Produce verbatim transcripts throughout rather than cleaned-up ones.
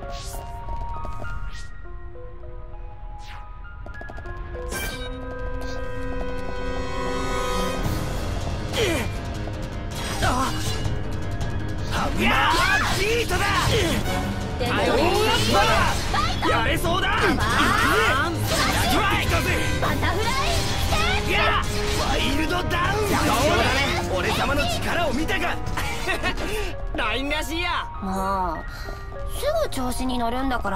ビートだ。やれそうだ。バタフライ。いや、ワイルドダウン。俺様の力を見たか。ラインらしいや。 もうすぐ調子に乗るんだから。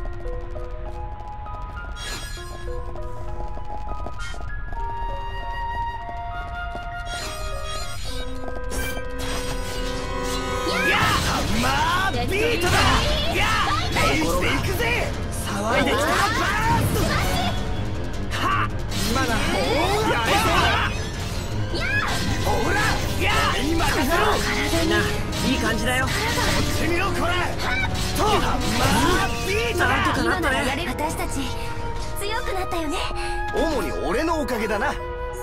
まあビートだ。いや、レイスで行くぜ。騒いできた。バースト。は、今だ。やれそうだ。ほら、いや、今かせろ。みんないい感じだよ。こっち見ろこれ。と、まあビートだ。なんとかなったね。 私たち強くなったよね。 主に俺のおかげだな。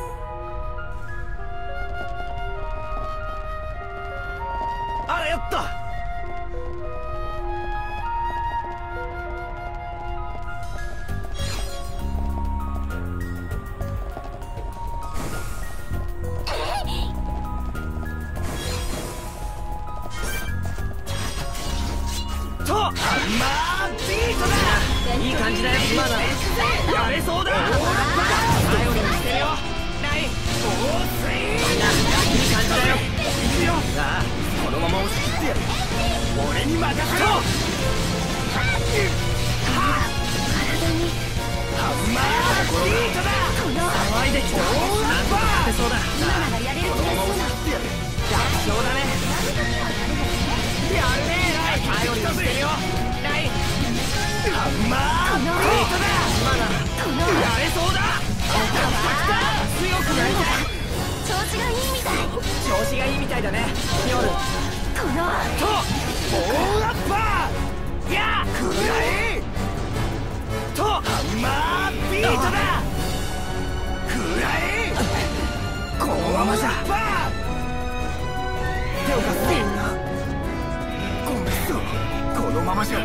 あら、やった。と、まあビートだ。いい感じだよ。まだやれそうだ。最後に見せるよ。ない。おーすい。いい感じだよ。いくよ。さあ、このまま押し切ってやる。俺に任せろ。はっ、体にハンマービートだ。騒いできた。なんとか勝てそうだ。今ならやれる気がするな。楽勝だね。やるね。最後に見せるよ。ない。ハンマービートだ。まだやれそうだ。強くなりたい。 調子がいいみたい。 調子がいいみたいだね。夜このとオーラッパー。いや、くらえとハンマービートだ。くらえ。このままじゃ手を貸すぜ。ごめんそう、このままじゃ。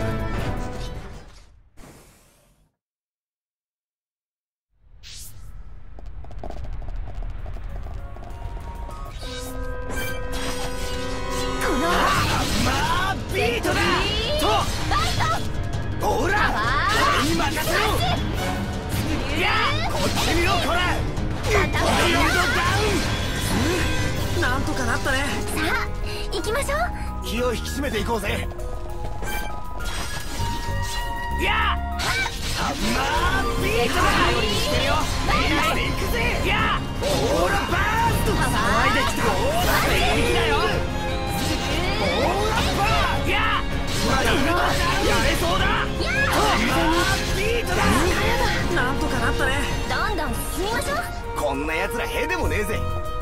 ビートだ。とほら、俺に任せろ。いや、こっち見ろこれ。ワイルドダウン。なんとかなったね。 さあ行きましょう。 気を引き締めていこうぜ。いや、ハンマービートだ。最後にしてるよ。レイで行くぜ。いや、オーラバースト。騒いできた。オーラでいきだよ。オーラバー。いや、まだやれそうだ。ハンマービートだ。なんとかなったね。 どんどん進みましょう。 こんな奴らへでもねえぜ。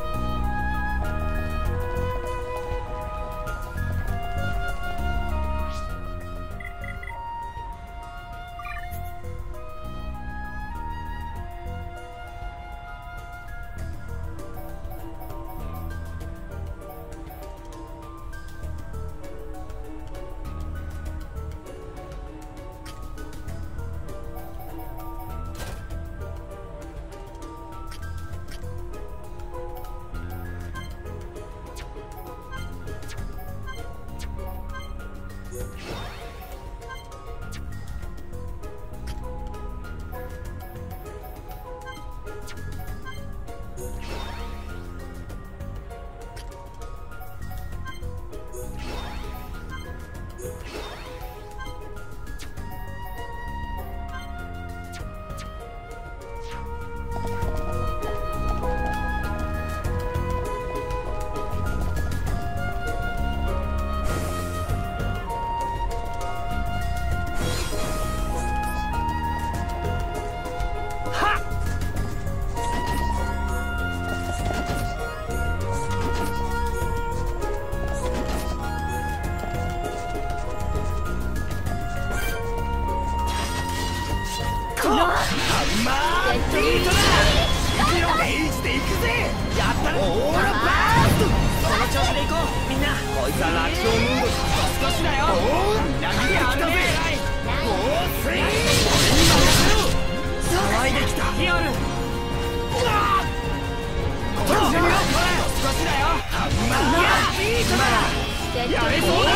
ビートだ。息のレイジで行くぜ。やったね。オーラバースト。その調子で行こう。みんなここいつは楽勝ムードだ。少しだよ。裏切ってきたぜ。おおスイー騒いできた。ヒオルうわっこっち見ろ。少しだよ。まあビートだ。やれそうだ。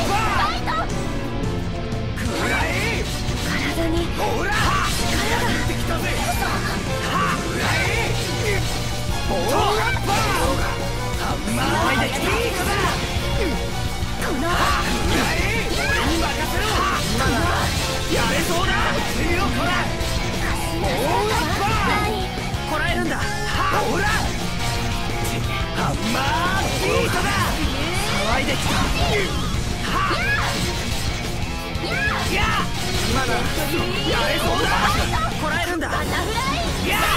くらえ体にほらやってきたぜ。はくらえほらパーまあできた。いいかだ。 このくらえ俺に任せろ。やれそうだ。見ろこらほらパーこらえるんだ。ほらハンマービートだ。騒いできた。はっや今だ。やれそうだ。こらえるんだ。 バタフライや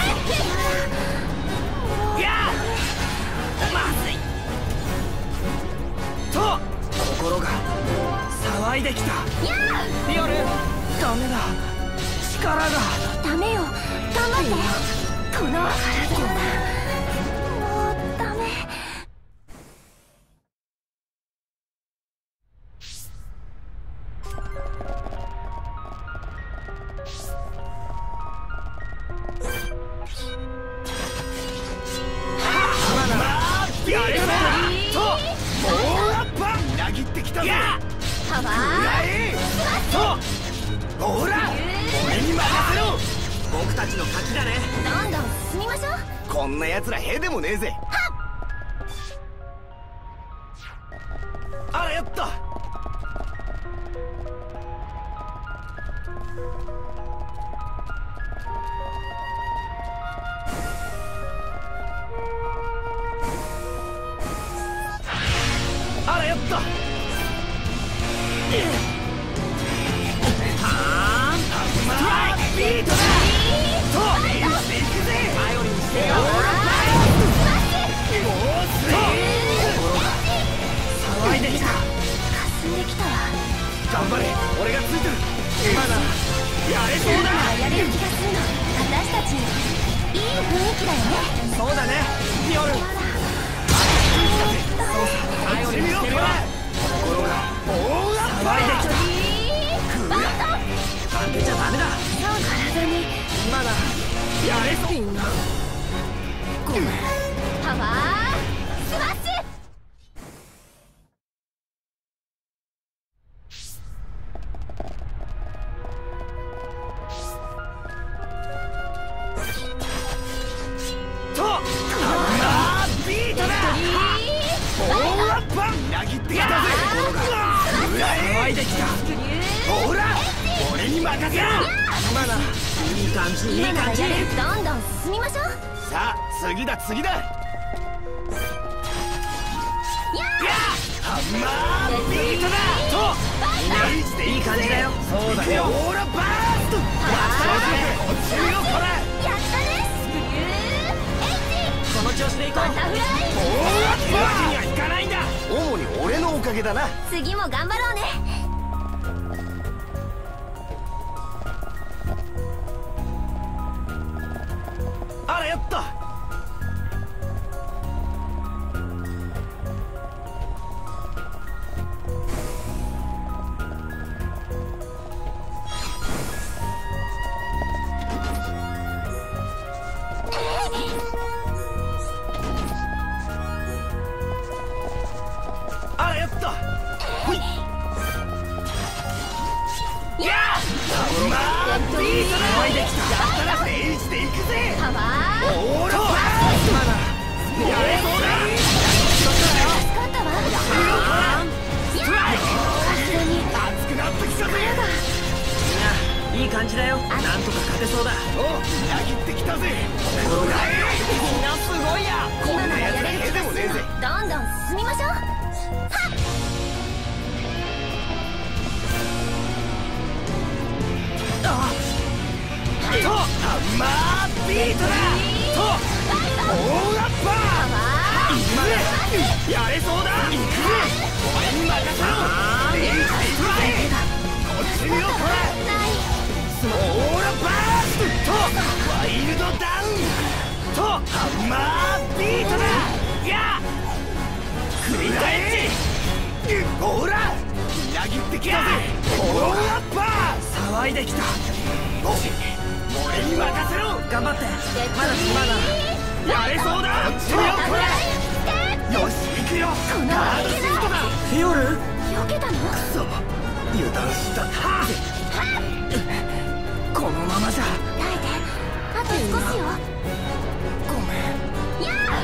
やまずいと心が騒いできた。リオルダメだ。力がダメよ。頑張ってこの体もうダメ。 やれそうだともうラッパ裏切ってきたぜ。 パワやえとほら俺に任せろ。僕たちの勝ちだね。 ーどんどん進みましょう。 こんな奴らへでもねえぜ。あらやった。あらやった。はーんハンマービートだ。とリーしていくぜ。頼りにしてよ。もうすい心が騒いできた。 霞んできたわ。 頑張れ俺がついてる。まだやれそうだ。 やれる気がするの。私たちいい雰囲気だよね。 そうだねピオル。頼りにしてるよ。心が大騒いできた。負けちゃダメだ。 体にまだやれそう。みんなごめん。 パワースマッシュ。 とハンマービートだ。ほらパン裏切ってきたぜ。心が騒いできた。ほら俺に任せろ。まだいい感じいい感じ。 どんどん進みましょう。 さあ次だ次だ。やハンマービートだ。とイメージでいい感じだよ。そうだよ。ほらバースト。そうだね。こっち見ろこら。 やったね。 この調子でいこう。 バタフライおおってわけにはいかないんだ。主に俺のおかげだな。 次も頑張ろうね。 あらやった。あらやった。ほいやあまあビートだ。騒いできた。やったらステージで行くぜ。 パワーオーラバースまだやれそうだ。 助かったわ。体に熱くなってきたぜ。いい感じだよ。なんとか勝てそうだ。お裏切ってきたぜ。心がみんなすごいや。こんなやつらへでもねえぜ。 どんどん進みましょう。はっとハンマービートだ。とオーラッパーいくぜ。やれそうだ。いくぜ。俺に任せろ。レイジでいくぜ。こっち見ろこら。オーラバーストとワイルドダウンとハンマービートだ。や繰り返しほら裏切ってきたぜ。オーラッパー騒いできた。俺に任せろ。頑張って。まだまだやれそうだ。こっちよこれ。よし行くよ。ガードシフトだ。フィオル避けたの？ くそ油断したはこのままじゃ。 耐えて、あと少しよ。 ごめん。 やあ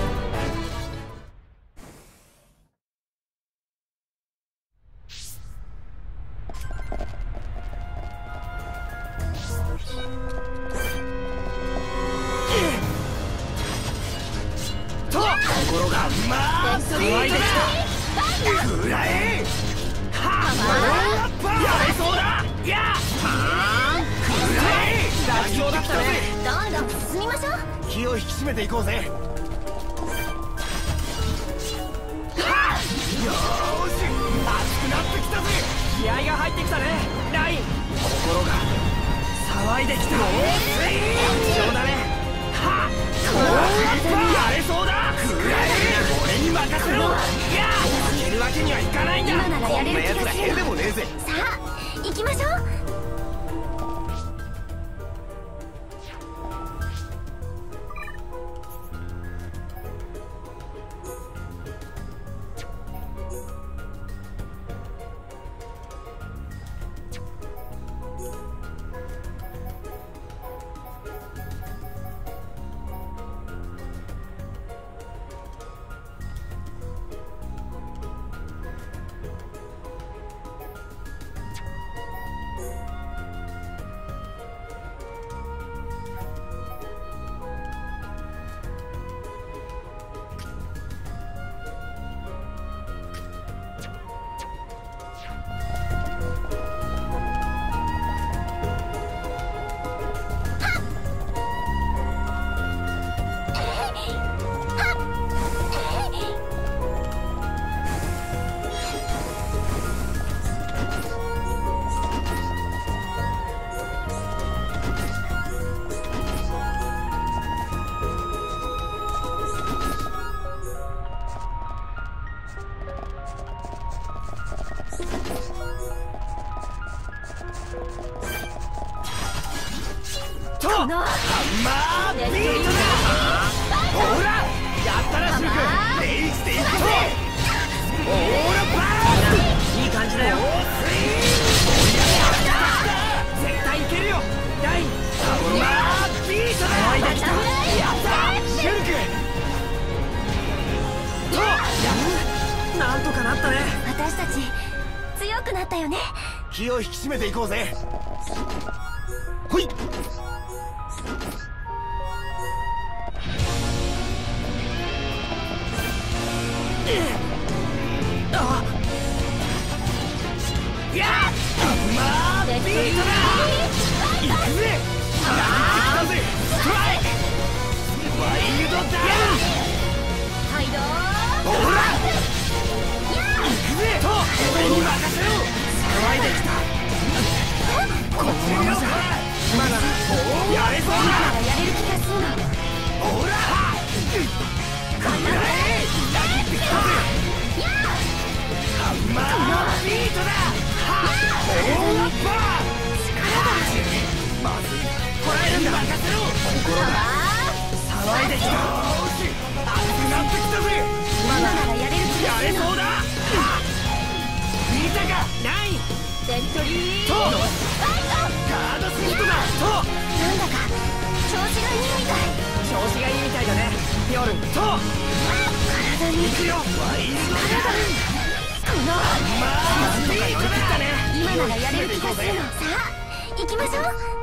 と心がまあ騒いできた。食らえ。はあやれそうだ。やはあ食らえ。妥協だったね。 どんどん進みましょう。 気を引き締めていこうぜ。はあよーし熱くなってきたぜ。気合が入ってきたね。ライン心が騒いできた。そうだね。はあやれそうだ。食らえ。俺に任せろ。いや負けるわけにはいかないんだ。 今ならやれる気がするの。 こんな奴らへでもねえぜ。 さあ行きましょう。 ハンマービートだ。ほらやったらしいくレイジでいくぞ。オーラバーいい感じだよ。絶対いけるよ。ラインハンマービートだ。騒いできた。やったシュルクとやなんとかなったね。 私たち強くなったよね。 気を引き締めていこうぜ。ほいあやっまあビートだ。行くぜ。あーぜストライクワイルドダウン。 はいどほら行くぜと俺に任せろ。騒いできた。このままじゃまだやれそうだ。 今ならやれる気がするの。 ほらこらえ裏切ってきたぜ。ハンマービートだ。はっオーラッパー力がまずい。こらえるんだ。任せろ。心が騒いできた。熱くなってきたぜ。 今ならやれる気がするの。 やれそうだ。見たかナインデッドリーとガードシフトだと。 なんだか調子がいいみたい。 調子がいいみたいだね。ピオルンと体に行くよ。ワイルドダウン。 このまあスピードだね。 今ならやれる気がするの。さあ行きましょう。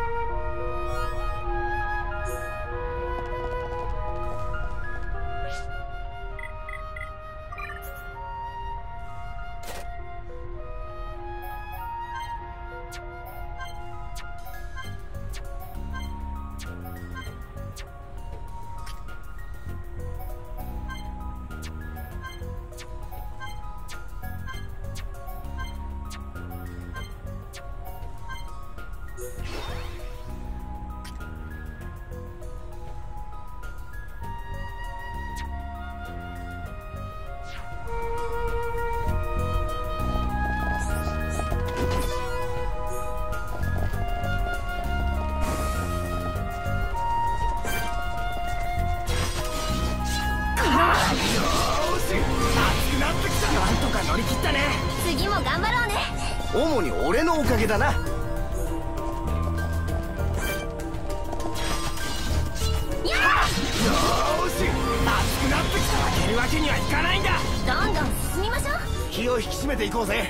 次も頑張ろうね。 主に俺のおかげだな。 やーよーし、熱くなってきたら負けるわけにはいかないんだ。 どんどん進みましょう。 気を引き締めていこうぜ。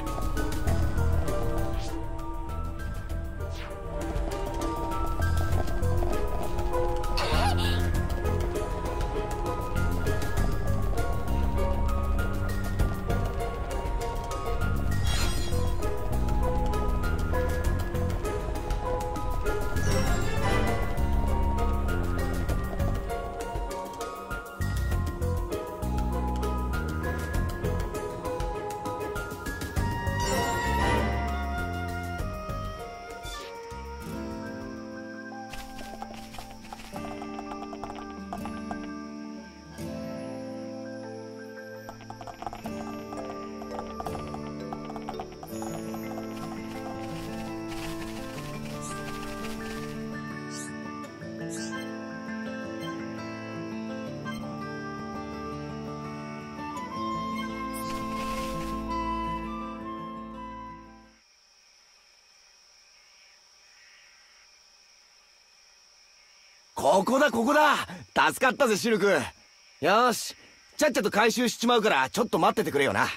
ここだここだ。助かったぜシルク。よーし、ちゃっちゃと回収しちまうからちょっと待っててくれよな。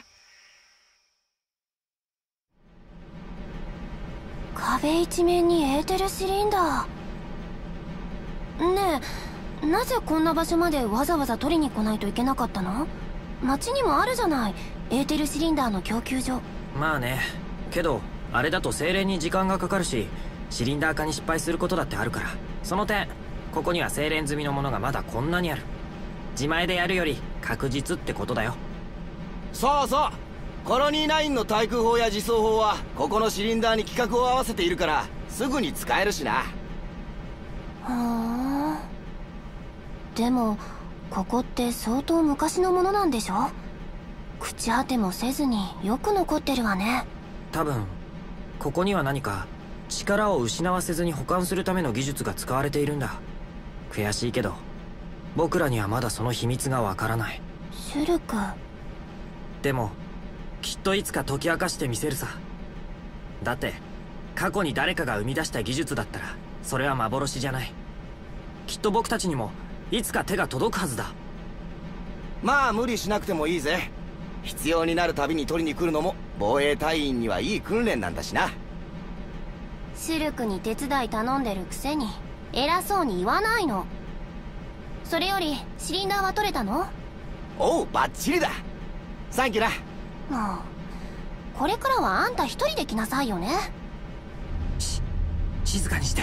壁一面にエーテルシリンダー。ねえ、なぜこんな場所までわざわざ取りに来ないといけなかったの？町にもあるじゃない、エーテルシリンダーの供給所。 まあね、けどあれだと精錬に時間がかかるし、シリンダー化に失敗することだってあるから、その点ここには精錬済みのものがまだこんなにある。自前でやるより確実ってことだよ。 そうそう、コロニーナインの対空砲や自走砲はここのシリンダーに規格を合わせているからすぐに使えるしな。 ふーん。でもここって相当昔のものなんでしょ？朽ち果てもせずによく残ってるわね。 多分ここには何か力を失わせずに保管するための技術が使われているんだ。悔しいけど僕らにはまだその秘密がわからない。 シュルク。 でもきっといつか解き明かしてみせるさ。だって過去に誰かが生み出した技術だったらそれは幻じゃない。きっと僕たちにもいつか手が届くはずだ。 まあ無理しなくてもいいぜ。必要になるたびに取りに来るのも防衛隊員にはいい訓練なんだしな。 シュルクに手伝い頼んでるくせに偉そうに言わないの。それよりシリンダーは取れたの？ おう、バッチリだ。サンキューな。 もうこれからはあんた一人で来なさいよね。 し静かにして。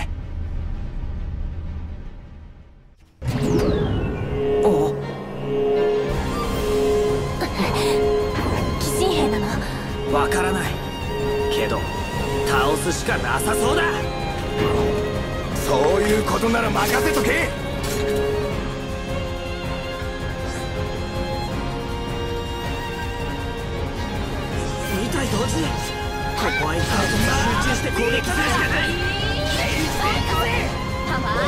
おお、 寄進兵なの？ わからないけど倒すしかなさそうだ。 そういうことなら任せとけ。 に体同時にここは一回集中して攻撃するしかない。 パワー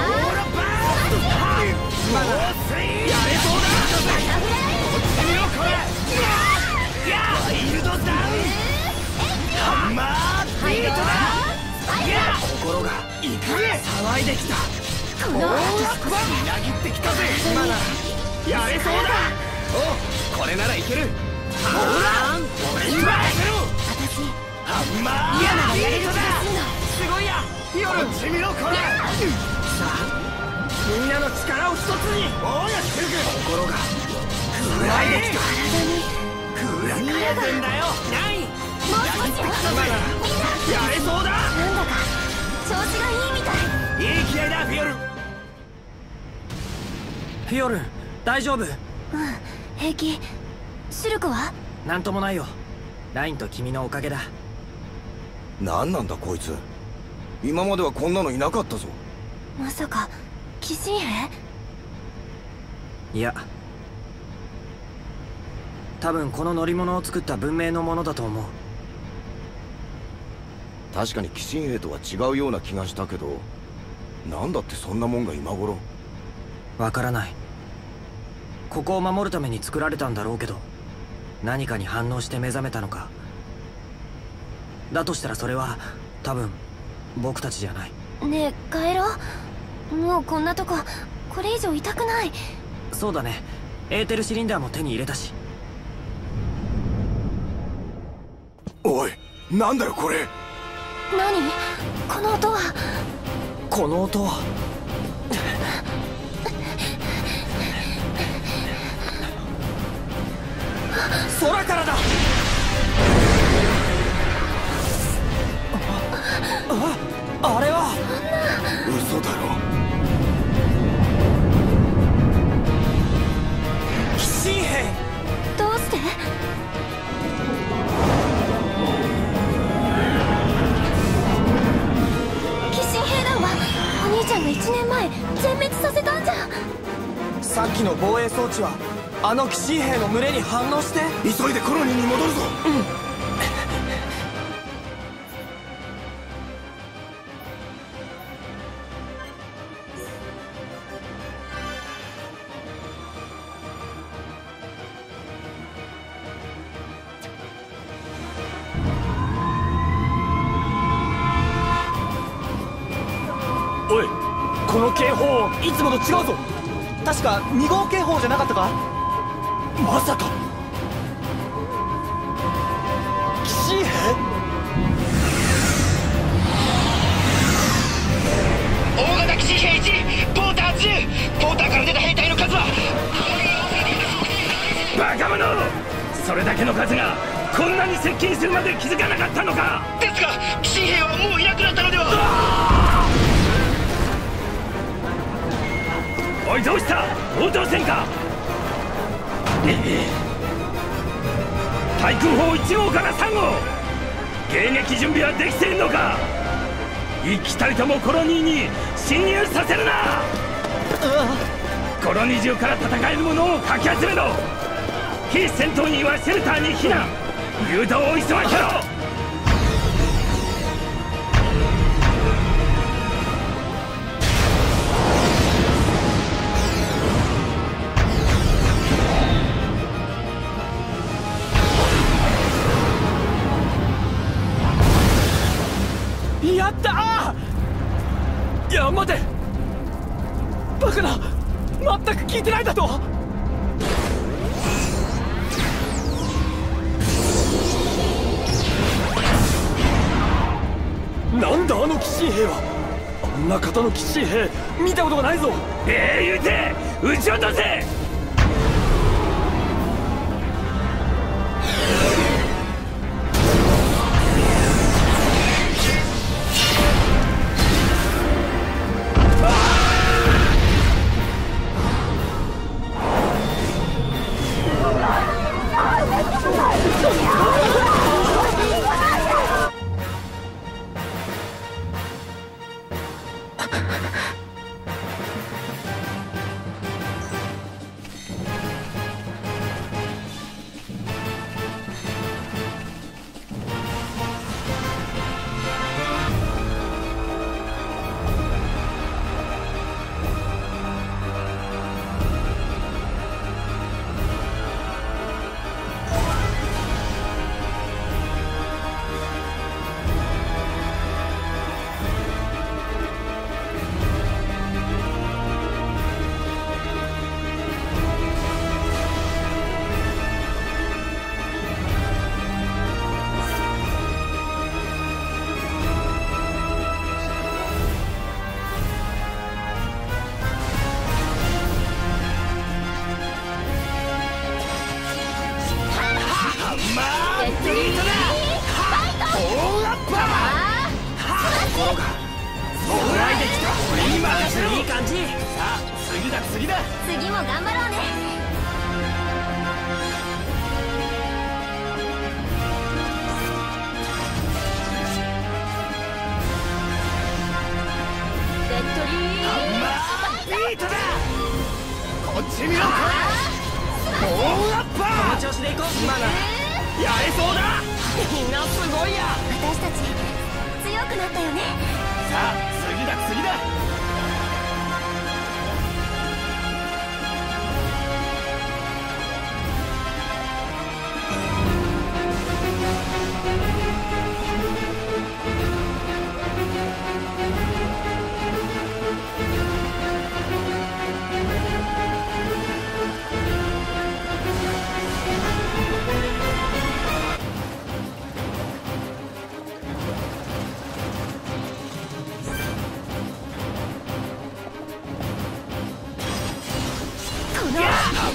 まだやれそうだ。こっち見ろこれ。ワイルドダウンハンマービートだ。心がいくぜ。騒いできた。 このみなぎってきたぜ。まだやれそうだ。おう、これならいける。ほら俺に任せろ。 私ハンマー嫌ならやれる気がビートだ。 するの。 すごいや。こっち見ろこれ。さあみんなの力を一つに。おうやシルク。心が震えてきた。 体にクーラ見えてんだよ。ないもう少しよ。 まだやれそうだ。 なんだか調子がいいみたい。 いい気合いだフィオルン。 フィオルン大丈夫？ うん、平気。シルクは？ なんともないよ。ラインと君のおかげだ。 何なんだこいつ。今まではこんなのいなかったぞ。 まさか寄進兵？ いや多分この乗り物を作った文明のものだと思う。 確かに寄進兵とは違うような気がしたけど、なんだってそんなもんが今頃。 わからない。ここを守るために作られたんだろうけど、何かに反応して目覚めたのか、 だとしたらそれは多分僕たちじゃない。 ねえ帰ろう。もうこんなとここれ以上痛くない。 そうだね、エーテルシリンダーも手に入れたし。 おい、なんだよこれ。 何この音は。 この音は空からだ。あ、あれは嘘だろ。 鬼神兵。 どうして？鬼神兵団はお兄ちゃんがいちねんまえ全滅させたんじゃ。 さっきの防衛装置はあの鬼神兵の群れに反応して。 急いでコロニーに戻るぞ。 おい、この警報いつもと違うぞ。確かに号警報じゃなかったか。まさか鬼神兵。 大型鬼神兵いち、ポーターじゅう。ポーターから出た兵隊の数は。 バカ者、それだけの数がこんなに接近するまで気づかなかったのか。 ですが鬼神兵はもういなくなったのでは。 おい、どうした？応答せんか。対空砲いち号からさん号、迎撃準備はできているのか。一機たりともコロニーに侵入させるな。コロニー中から戦えるものをかき集めろ。非戦闘員はシェルターに避難。誘導を急がせろ。 やったー。いや待て、バカな、全く聞いてないだと。なんだあの鬼神兵は。あんな方の鬼神兵見たことがないぞ。 ええ、言うて撃ち落とせ。 いい感じ。さあ次だ次だ。 次も頑張ろうね。レッドリーハンマービートだ。こっち見ろこれ。ボーンアッパー。 この調子でいこう。今ならやれそうだ。みんなすごいや。 私たち強くなったよね。 さあ次だ次だ。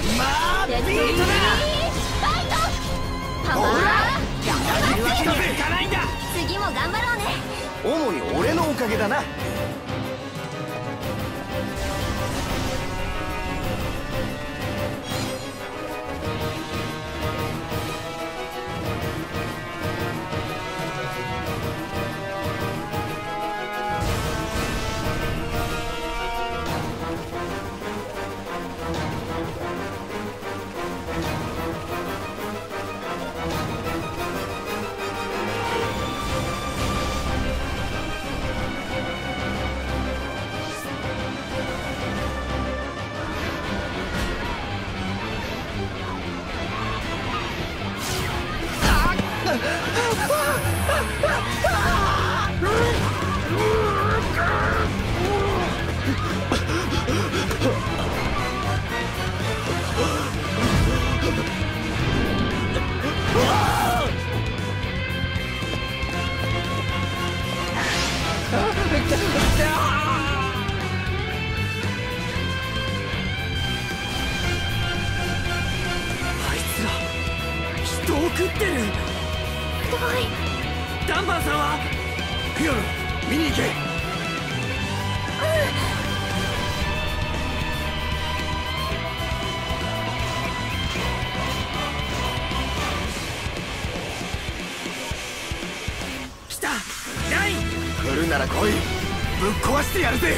ンマービートだ。 ファイトパワーやるわけにはいかないんだ。 次も頑張ろうね。 主に俺のおかげだな。 食ってる。ダンバンさんはピオル、見に行け。 来た。ライン来るなら来い。ぶっ壊してやるぜ。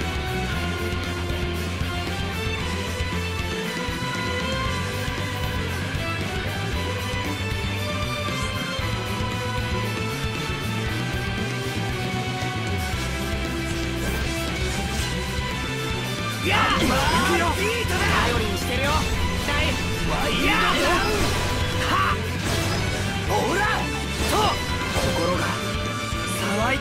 やあ、行くよ。頼りにしてるよ。ナイスワイヤーはっほらと心が騒い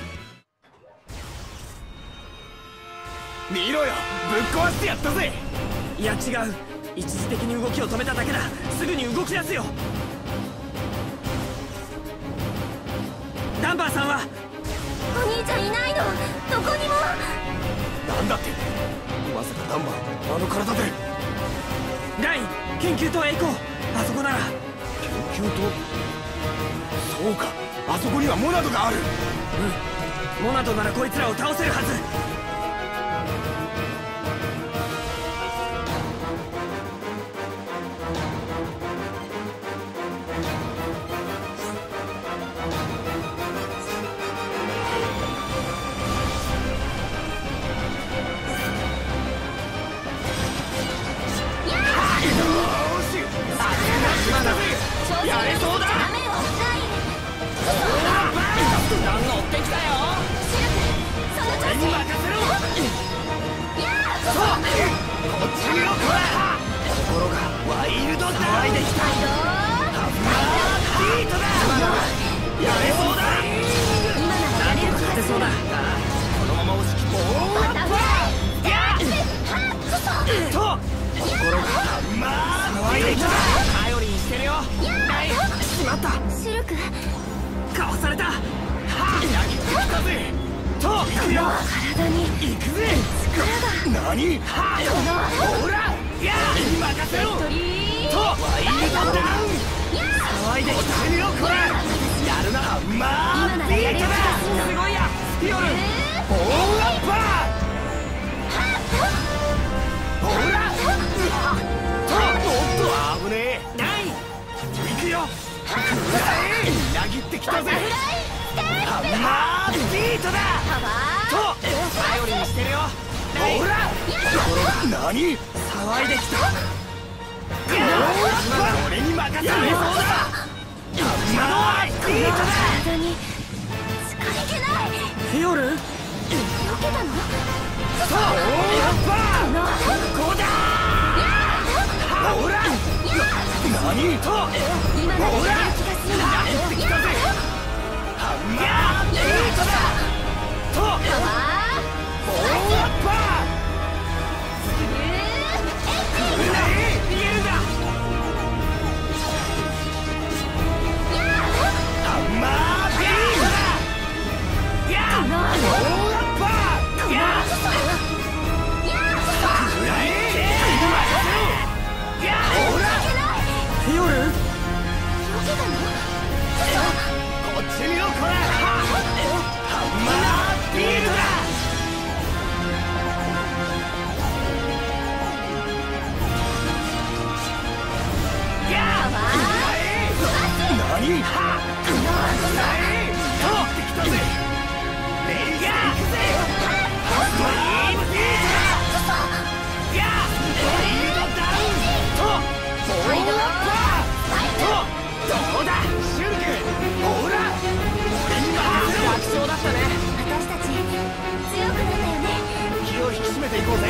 見ろよ。ぶっ壊してやったぜ。 いや違う、一時的に動きを止めただけだ。すぐに動き出すよ。ダンバーさんはお兄ちゃんいないの。どこにも。 なんだって。まさかダンバーあの体で。 ライン研究棟へ行こう。あそこなら。 研究棟。そうか、あそこにはモナドがある。 うん、モナドならこいつらを倒せるはず。 やれそうだ。何の追ってきたよ。俺に任せろ。そうこっち見ろ。こら心がワイルド騒いできた。ハンマービートだ。やれそうだ。 なんとか勝てそうだ。 このまま押し切ってボーアッパー。やっと心がハンマー騒いできた。頼りにしてるよ。ナイス。しまった。 シルクかわされた。はっやぎってきたぜ。と行くよ。 体に行くぜ。何。はっほらや任せろ。とワイルドダウン。騒いできた。見ろこれ。やるなハンマービートだ。すごいやスピオル。ボーンアッパー。ほらとおっと危ねえ。ナイン行くよ。くらえ裏切ってきたぜ。ハンマービートだ。と頼りにしてるよ。ほら何騒いできた。俺に任せられそうだ。ハンマービートだ。 体に疲れてない。 フィオル避けたの。 そうアッパーここだ。ほら何と今ならやれる気がするな。 やってきたぜ。ハンマービートだ。とパワーボーアッパー。逃げるんだ。ハンマービートだ。やあボーアッパー。やあくらえ任せろ。 そうだシュルク、ほら俺に任せろ。楽勝だったね。 私たち強くなったよね。 気を引き締めていこうぜ。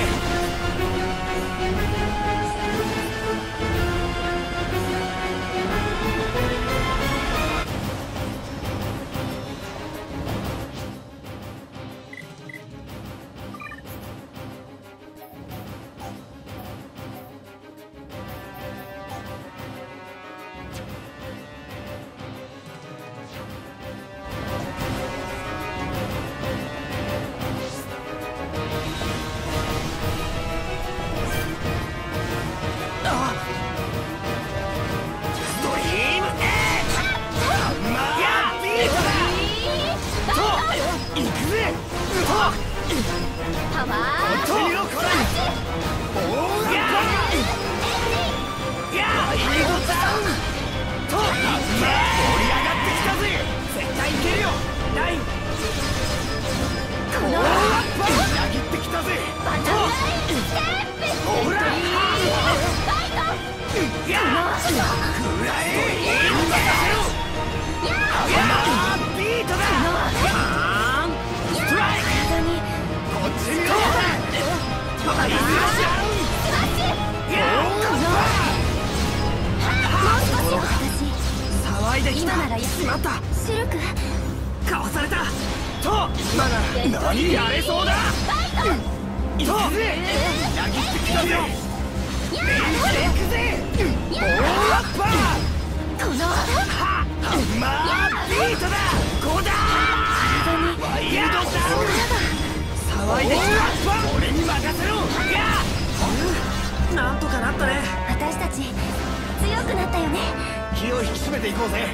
今ならやしまった。 シルクかわされたとまだ何やれそうだとやぎってきたぜ。行くぜオーラッパー。 このハンマービートだ。こうだワイルドダウン騒いできた。俺に任せろ。なんとかなったね。 私たち強くなったよね。 気を引き締めていこうぜ。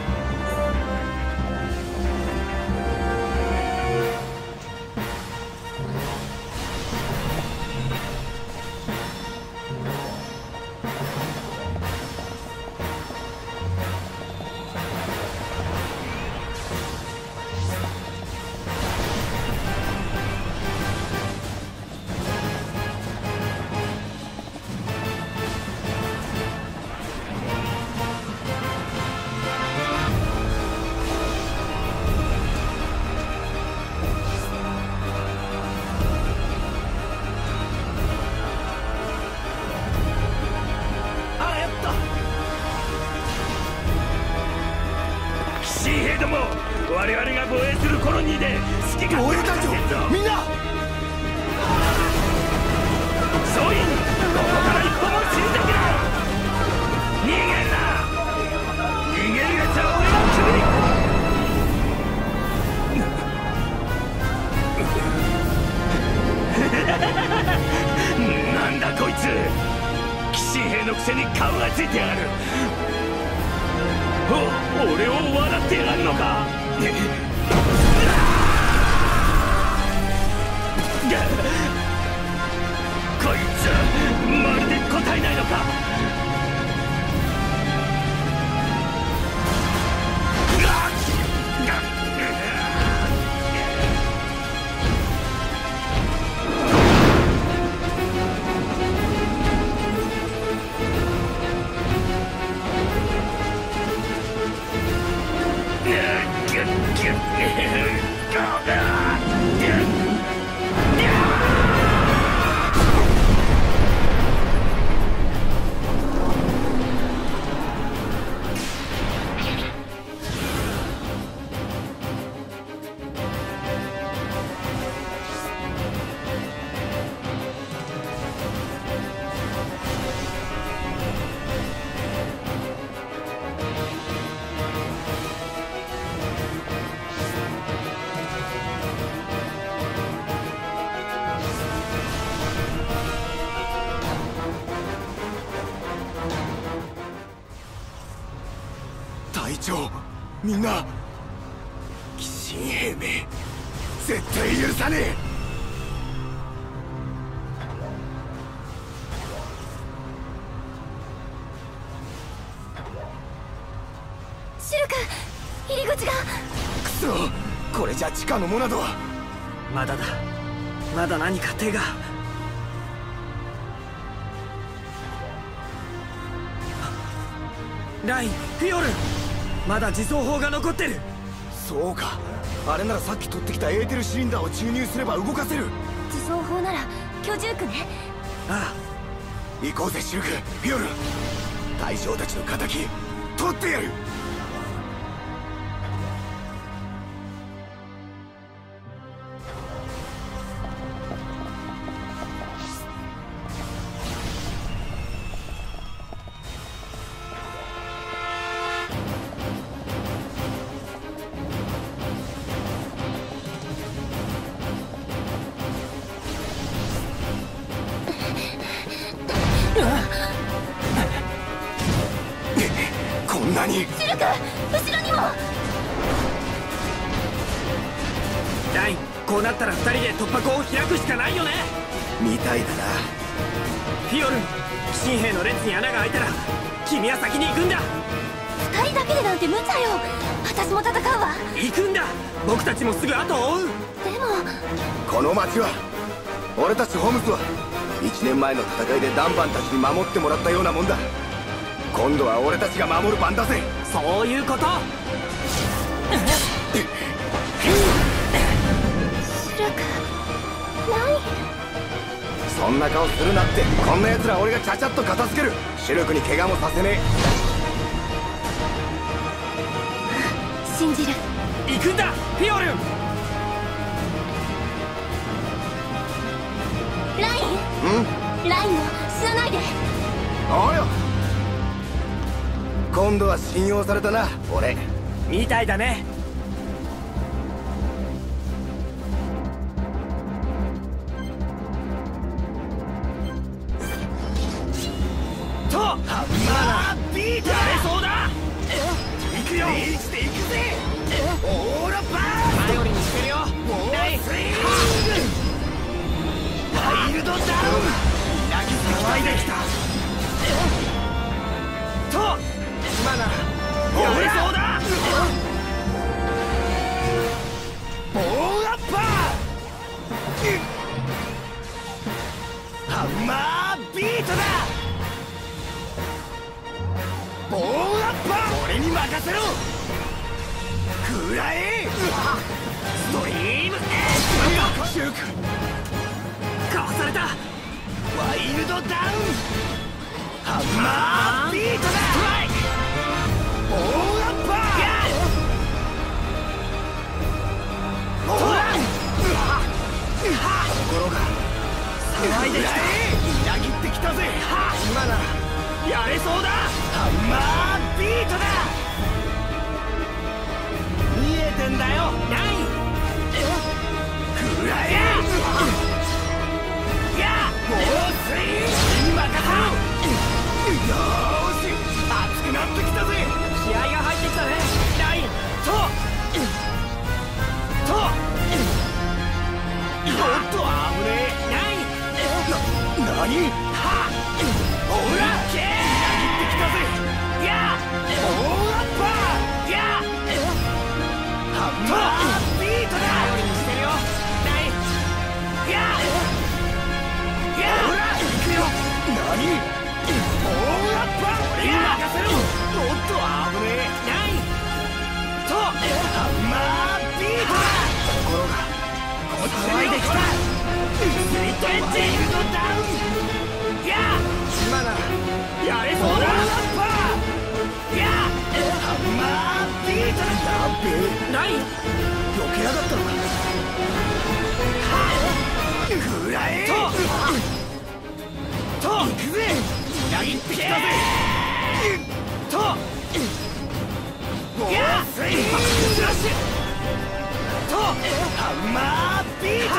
我々が防衛するコロニーで指揮官防衛隊長みんな総員ここから一歩も退けろ。逃げるな。逃げるやつは俺の首。なんだこいつ、騎士兵のくせに顔がついてやがる。お俺を笑ってやがるのか。こいつまるで答えないのか。隊長、みんな鬼神兵め絶対許さねえ。 シルク入り口が。 くそ、これじゃ地下のモナドは。まだだ、まだ何か手が。ライン、フィオル、 まだ自走砲が残ってる。 そうか、あれならさっき取ってきたエーテルシリンダーを注入すれば動かせる。 自走砲なら居住区ね。 ああ、行こうぜシルク、フィオル。大将たちの敵取ってやる。こんなに。 シルク、後ろにも。 ライン、こうなったらふたりで突破口を開くしかないよね。 みたいだな。 フィオルン、騎士兵の列に穴が開いたら君は先に行くんだ。 ふたりだけでなんて無茶よ。私も戦うわ。 行くんだ。僕たちもすぐ後を追う。 でもこの町は、俺たちホムスはいちねんまえの戦いでダンバンたちに守ってもらったようなもんだ。今度は俺たちが守る番だぜ。 そういうこと。 シルク、何。 そんな顔するなって。こんな奴ら俺がちゃちゃっと片付ける。シルクに怪我もさせねえ。信じる。 行くんだフィオルン。 ライン。 うん、 ラインを死なないで。 おうよ。今度は信用されたな、俺。 みたいだね。とハンマービート。やれそうだ。行くよ。リーチで行くぜ。オーラバー。頼りにしてるよ。ラインスイング。ワイルドダウン。騒いできた。と今ならやれそうだ。ボーアッパー。ハンマービートだ。ボーアッパー。俺に任せろ。食らえ。ストリームエッジ。シュークかわされた。ワイルドダウン。ハンマービートだ。ストライク。ボーアッパー。ほら。心が騒いできた。裏切ってきたぜ。今ならやれそうだ。ハンマービートだ。見えてんだよ。ナイン。食らえ。やもうスイーに任せろ。よーし、熱くなってきたぜ。気合が入ってきたね。ラインととおっと危ねえ。ラインな、なに。はっほら裏切ってきたぜ。やボーアッパー。やハンマービートだ。頼りにしてるよ。ラインややほら行くよ。なにボーアッパー。俺に任せろ。おっと危ねえ。ナインとハンマービートだ。心が騒いできた。スイートエッジ。ワイルドダウン。や今ならやれそうだ。ボーアッパー。やハンマービートだ。やっべえ。ナイン避けやがったのか。はっ食らえ。とと行くぜ。裏切ってきたぜ。とやスイースラッシュとハンマービートだ。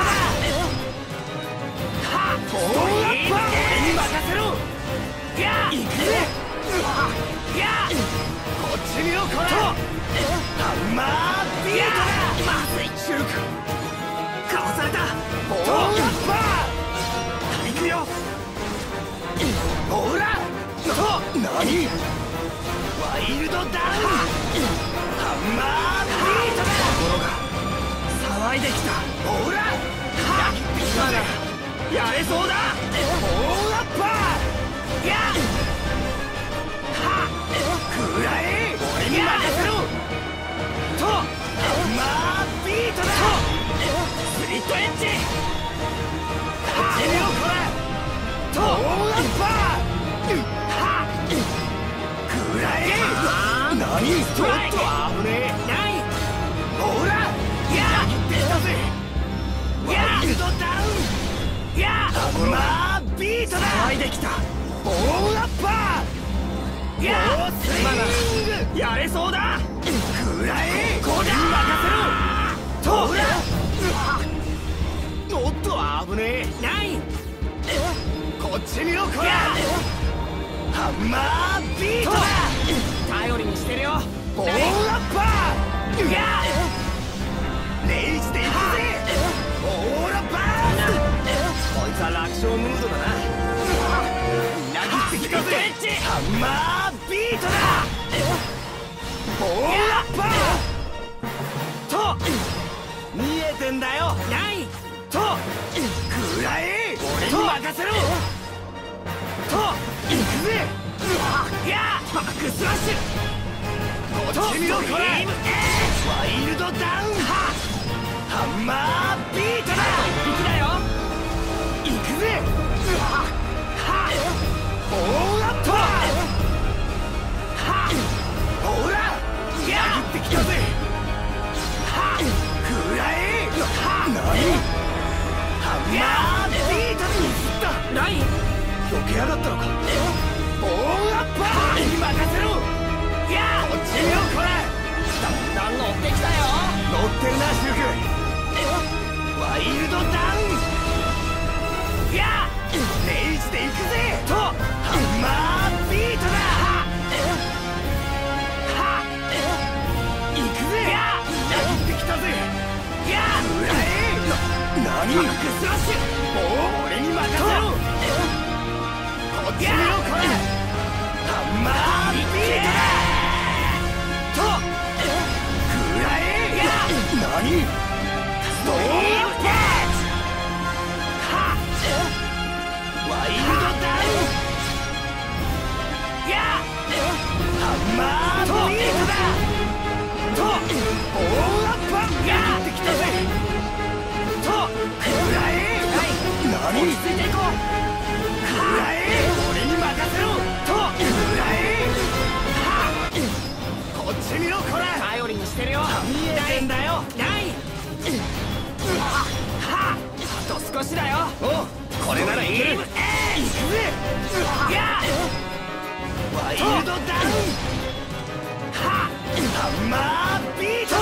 はっボーアッパー。俺に任せろ。や行くぜ。やこっち見ろこれ。とハンマービートだ。まずい。シュルクかわされた。ボーアッパー。行くよ。ほらと何ワイルドダウン。ハンマービートだ。心が騒いできた。ほらはっ今だ。やれそうだ。ボーアッパー。やはっ食らえ。俺に任せろ。 トエッジはっちみろこれトーンアッパーはっくらえ何ちょっと危ねえないほらやってきたぜワイルドダウンやまあビートだ騒いできたボーンアッパーやスイングやれそうだくらえこれに任せろとほらおっと危ねえないこっち見ろこれハンマービートだ頼りにしてるよボーンアッパーやレイジでいくぜオーラバーンこいつは楽勝ムードだなみなぎってきたぜハンマービートだボーンアッパーと見えてんだよないとくらえ俺に任せろと行くぜやバックスラッシュこっち見ろこれワイルドダウンハハンマービートだ一匹だよ行くぜはボーンアッパーはほらやってきたぜはくらえは何ハンマービートに移った何避けやがったのかボーンアッパーに任せろやこっち見ろこれだんだん乗ってきたよ乗ってるなシュウ君ワイルドダウンやレイジで行くぜとハンマービートだは行くぜや殴ってきたぜやうらえ何バックスラッシュお俺に任せろこっち見ろこれハンマービートだとくらえ何ドーンパーツはワイルドダウンやハンマービートだとボーンアッパーやってきたぜとくらえ何落ち着いていこうくらえ俺に任せろとくらえはこっち見ろこれ頼りにしてるよ見えてんだよないはあと少しだよおこれならいける行くぜやワイルドダウンはハンマービートだ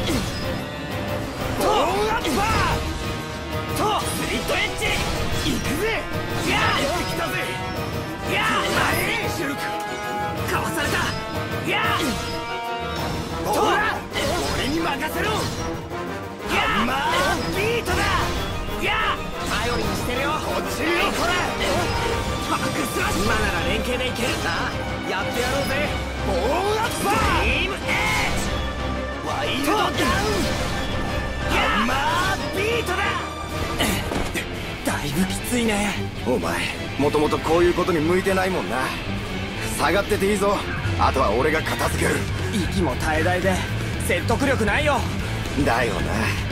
ボーンアッパーとスリットエッジ行くぜやってきたぜや何シュルクかわされたやほら俺に任せろハンマービートだや頼りにしてるよこっち見ろこれバックスラッシュ今なら連携でいけるなやってやろうぜボーンアッパービームエッジワイルドダウンハンマービートだだいぶきついねお前もともとこういうことに向いてないもんな下がってていいぞあとは俺が片付ける息も絶え絶えで説得力ないよだよな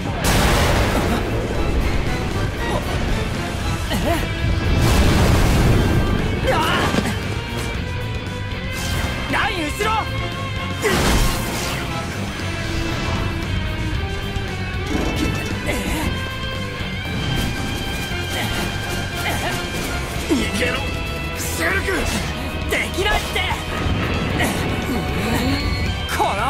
ライン後ろ逃げろシェルクできないってこの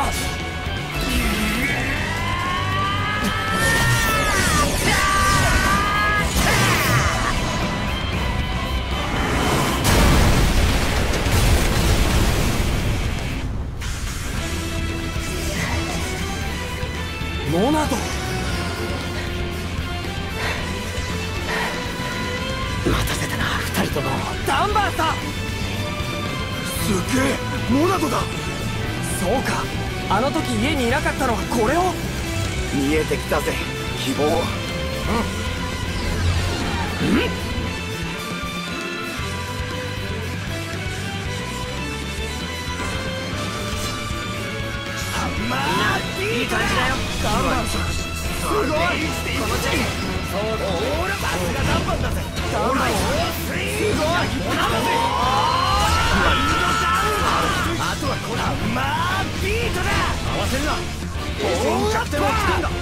モナド待たせたな二人ともダンバーさすげえモナドだそうかあの時家にいなかったのはこれを見えてきたぜ希望うんうんいい感じだよダンバーさんすごいこのチェそうだ。ほら、さすがダンバンだぜ。ダンバン。すごい。あとはこれ。まあ、ビートだ。合わせるな。全弱点をつくんだ。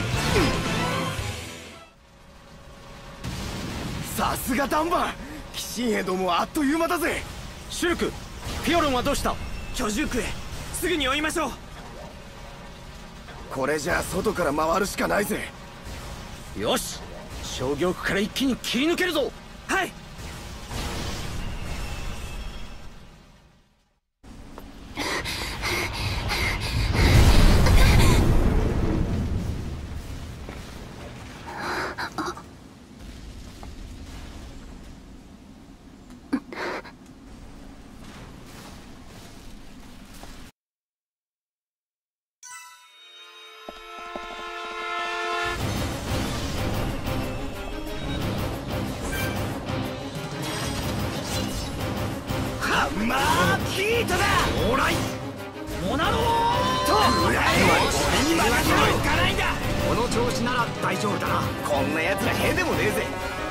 さすがダンバン。鬼神兵どもはあっという間だぜ。シュルク、フィオロンはどうした？居住区へすぐに追いましょう。これじゃあ外から回るしかないぜ。よし、商業区から一気に切り抜けるぞ。はい。まあ、ビートだ。オーライモナローと俺に任せておかないんだ。この調子なら大丈夫だな。こんな奴らへでもねえぜ。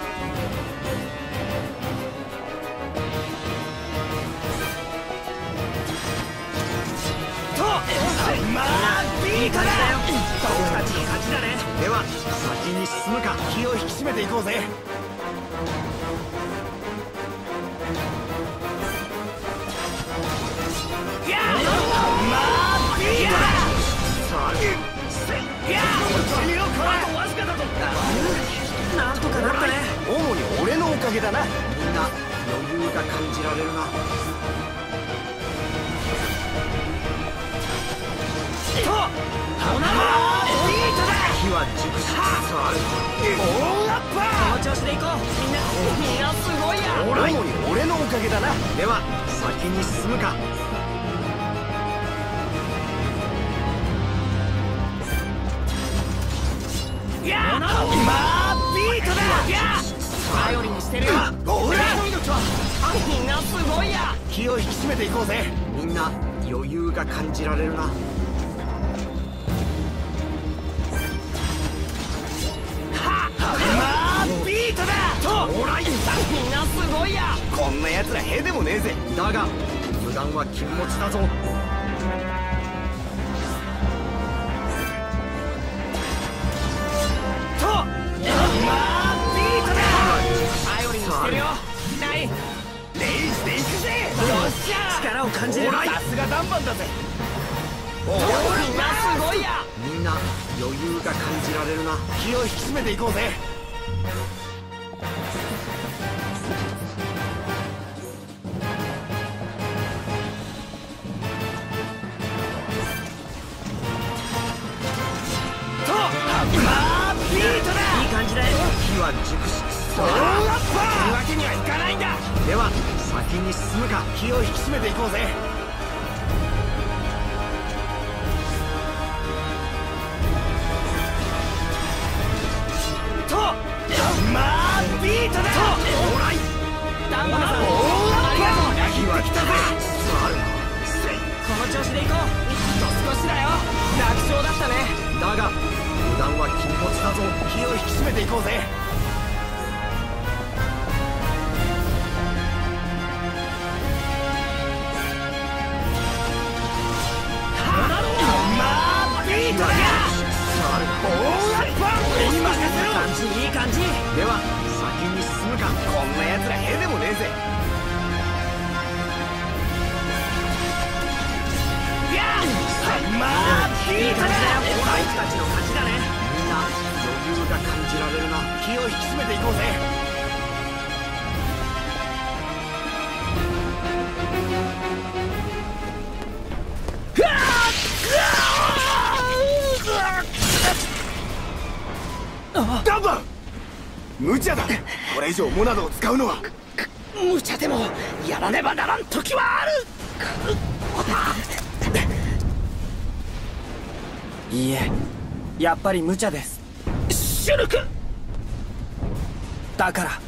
とまあ、ビートだ。僕たちの勝ちだね。では先に進むか。気を引き締めていこうぜ。なんとかなったね。主に俺のおかげだな。みんな余裕が感じられるな。とモナロービートだ。火は熟しつつある。オーラッパー。この調子でいこう。みんなみんなすごいや。主に俺のおかげだな。では先に進むか。やまあビートだ。や頼りにしてるよ。俺の命はみんなすごいや。気を引き締めていこうぜ。みんな余裕が感じられるな。はまあビートだ。とオーライみんなすごいや。こんな奴らへでもねえぜ。だが油断は禁物だぞ。力を感じる。さすがダンバンだぜ。みんなすごいや。みんな余裕が感じられるな。気を引き締めていこうぜ。とまあビートだ。いい感じだよ。火は熟しつつある。そういうわけにはいかないんだ。では先に進むか。気を引き締めていこうぜ。とまあビートだ。とオーライダンバナさんありがとう。火は来たぜ。この調子でいこう。あと少しだよ。楽勝だったね。だが油断は禁物だぞ。気を引き締めていこうぜ。いい感じ、いい感じ。では先に進むか。こんな奴らへでもねえぜ。やあまあいい感じだよ。僕たちの勝ちだね。みんな余裕が感じられるな。気を引き締めていこうぜ。ダンバン無茶だ。これ以上モナドを使うのは。無茶でもやらねばならん時はある。いいえ、やっぱり無茶です。シュルクだから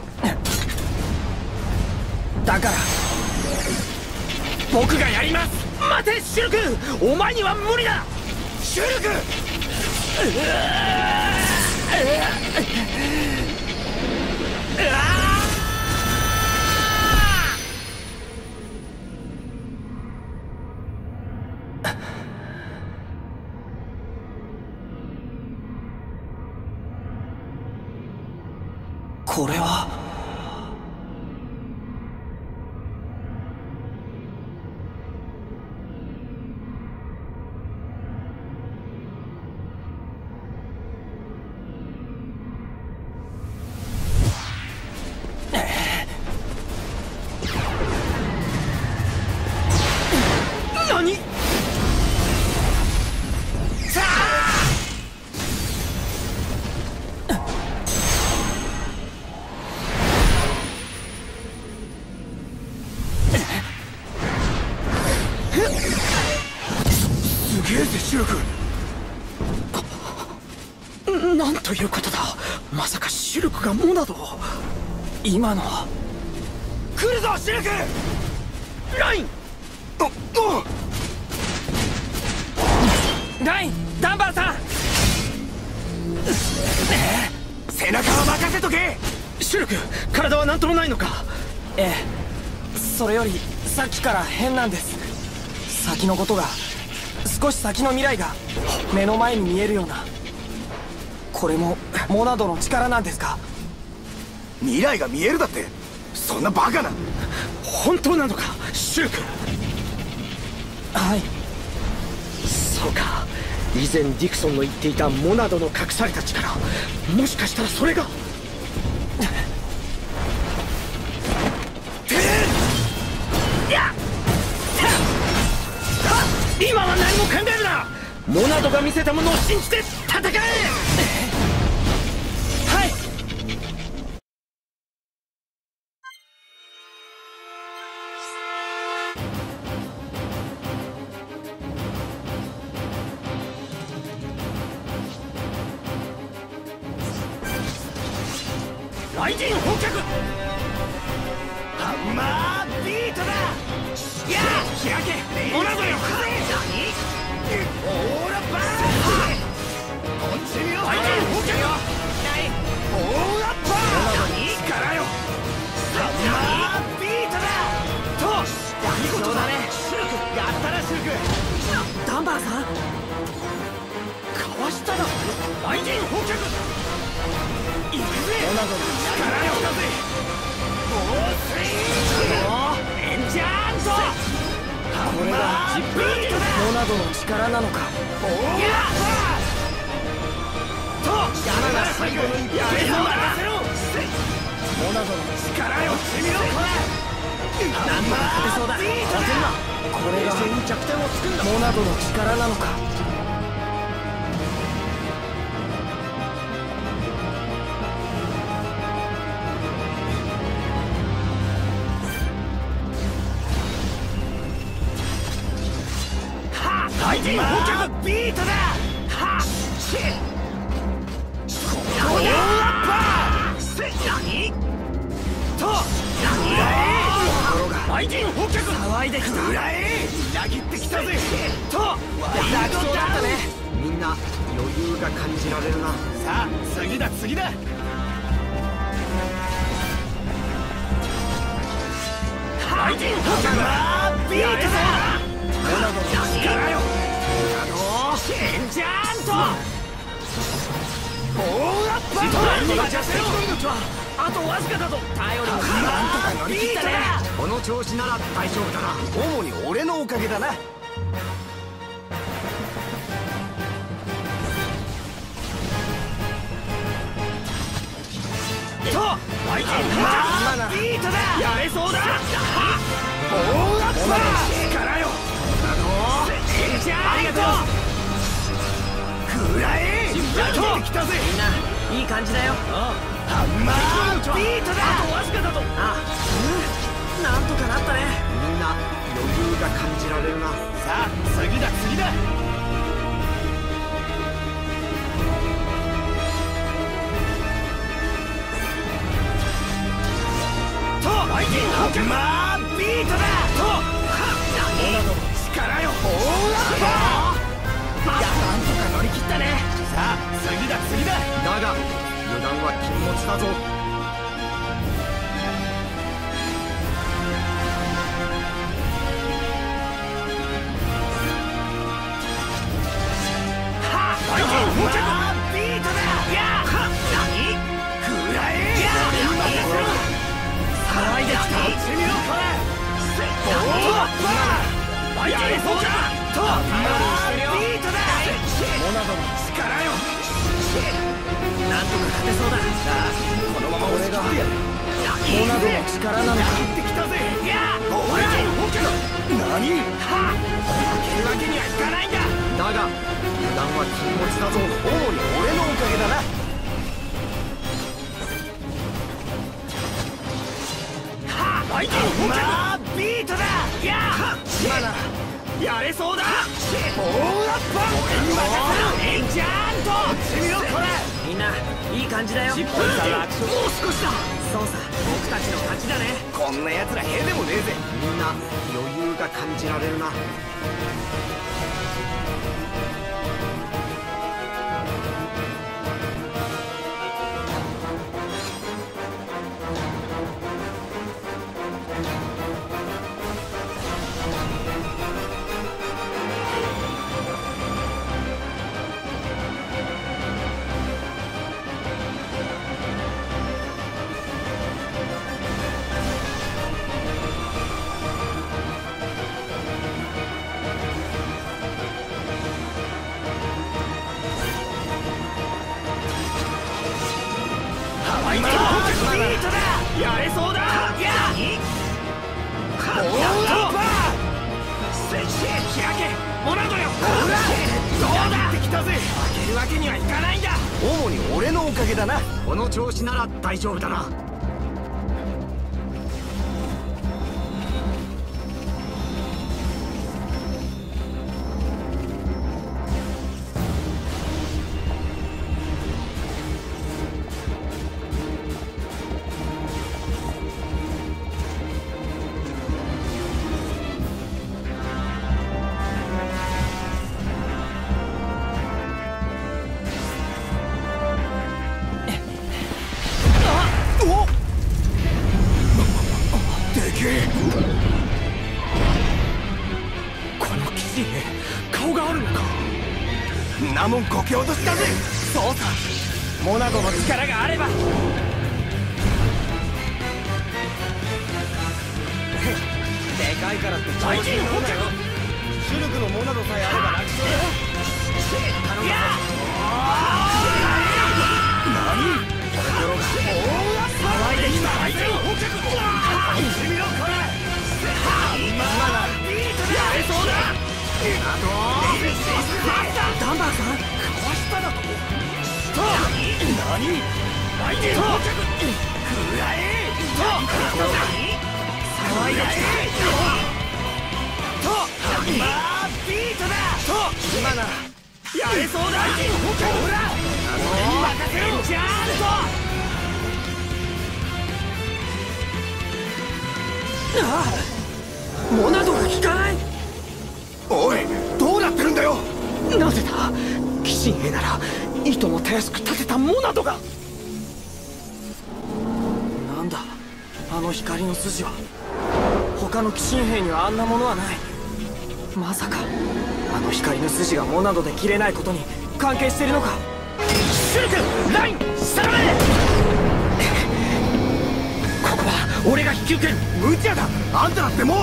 だから僕がやります。 待てシルク、お前には無理だ。シルク、 これは何？すげえぜシルク。なんということだ。まさかシルクがモナドを。今のは来るぞシルク。ライン、おおライン、ダンバーさん。 背中は任せとけ。シルク、体は何ともないのか？ ええ、それよりさっきから変なんです。先のことが、少し先の未来が目の前に見えるような。これもモナドの力なんですか？ 未来が見えるだって、そんなバカな。 本当なのかシルク？ はい。 そうか、以前ディクソンの言っていたモナドの隠された力、もしかしたらそれが。今は何も考えるな。モナドが見せたものを信じて戦え。はい。雷神放脚、ハンマービートだ。やあ開けモナドよ。オーラバーこっち見よ。雷神放脚、オーラバー力よ。ハンマービートだと。いいことだねシルク。やったなシルク。 ダンバーさん、 かわしただ。雷神放脚、行くぜ。モナドの力よ。おースイーエンジャーント。 これがジップモナドの力なのか？ おーと山が最後の一発で任せろ。モナドの力よ。君のなんとか勝てそうだ。これがモナドの力なのか？ 雷神放脚ビートだ。はっシッオーラッパー何と雷神放脚騒いできた。裏へ裏切ってきたぜと。楽そうだったね。みんな余裕が感じられるな。さあ次だ次だ。雷神放脚ビートだ。モナドの力よ。エンジャーント。オーラッパーとあとわずかだぞ。頼りもなんとか乗り切ったね。この調子なら大丈夫だな。主に俺のおかげだな。と相手にビートだ。やれそうだ。オーラッパー力よ。エンジャーント。くらえ。やってきたぜ。みんないい感じだよ。ハンマービートだ。あとわずかだぞ。ああ、なんとかなったね。みんな余裕が感じられるな。さあ次だ次だ。と相手にハンマービートだと。モナドの力力よ。おおなんとか乗り切ったね。さあ次だ次だ。だが油断は禁物だぞ。はっ相手をビートだ。やあ何食らえ。やあ騒いできた。こっち見ろこれ。おお相手にそうだとビートだ。モナドの力よ。なんとか勝てそうだ。さあこのまま俺がモナドの力なのか。ってきたぜ。いやほら何は負けるわけにはいかないんだ。だが油断は禁物だぞ。主に俺のおかげだな。は相手にまあビートだ。いや今ならやれそうだ。オーラッパ俺に任せろ。えんちゃんとこっち見ろこれ。みんないい感じだよ。もう少しだ。そうさ僕たちの勝ちだね。こんな奴らへでもねえぜ。みんな余裕が感じられるな。やれそうだ。やおおラッパー開けモナドよ。どうだってきたぜ。負けるわけにはいかないんだ。主に俺のおかげだな。この調子なら大丈夫だな。なもんこけ落としだぜ。そうさモナドの力があれば。でかいからって調子に乗るなよ。シュルクのモナドさえあれば楽勝だよ。頼むぞ。何これ泥が騒いできた。相手を捕獲。見ろこれ。今ならやれそうだ。あとダンバーさんかわしただと。と何相手を捕獲。食らえと騒いできた。とまあビートだ。と今ならやれそうだ。相手を捕獲。ほら俺に任せろ。ちゃんとああモナドが効かない。おいどうなってるんだよ。なぜだ。鬼神兵ならいともたやすく立てたモナドが。なんだあの光の筋は。他の鬼神兵にはあんなものはない。まさかあの光の筋がモナドで切れないことに関係してるのか。シュルクライン下がれ。ここは俺が引き受ける。無茶だあんただってもう。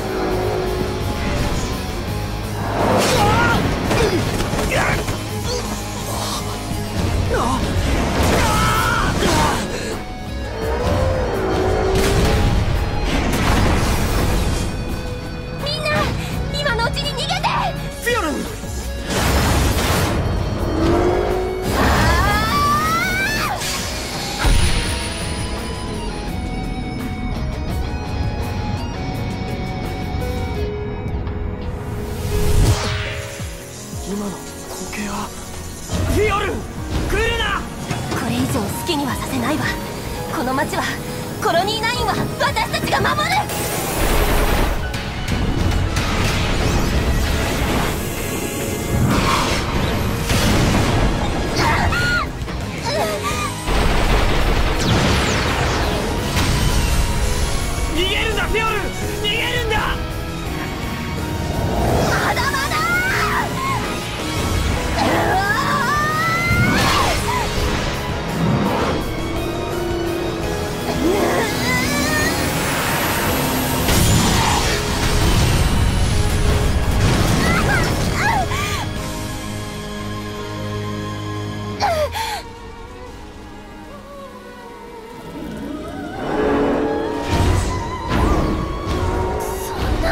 みんな今のうちに逃げて。 フィオルン。今の光景は。フィオルン来るな。 これ以上好きにはさせないわ。この町はコロニーナインは私たちが守る。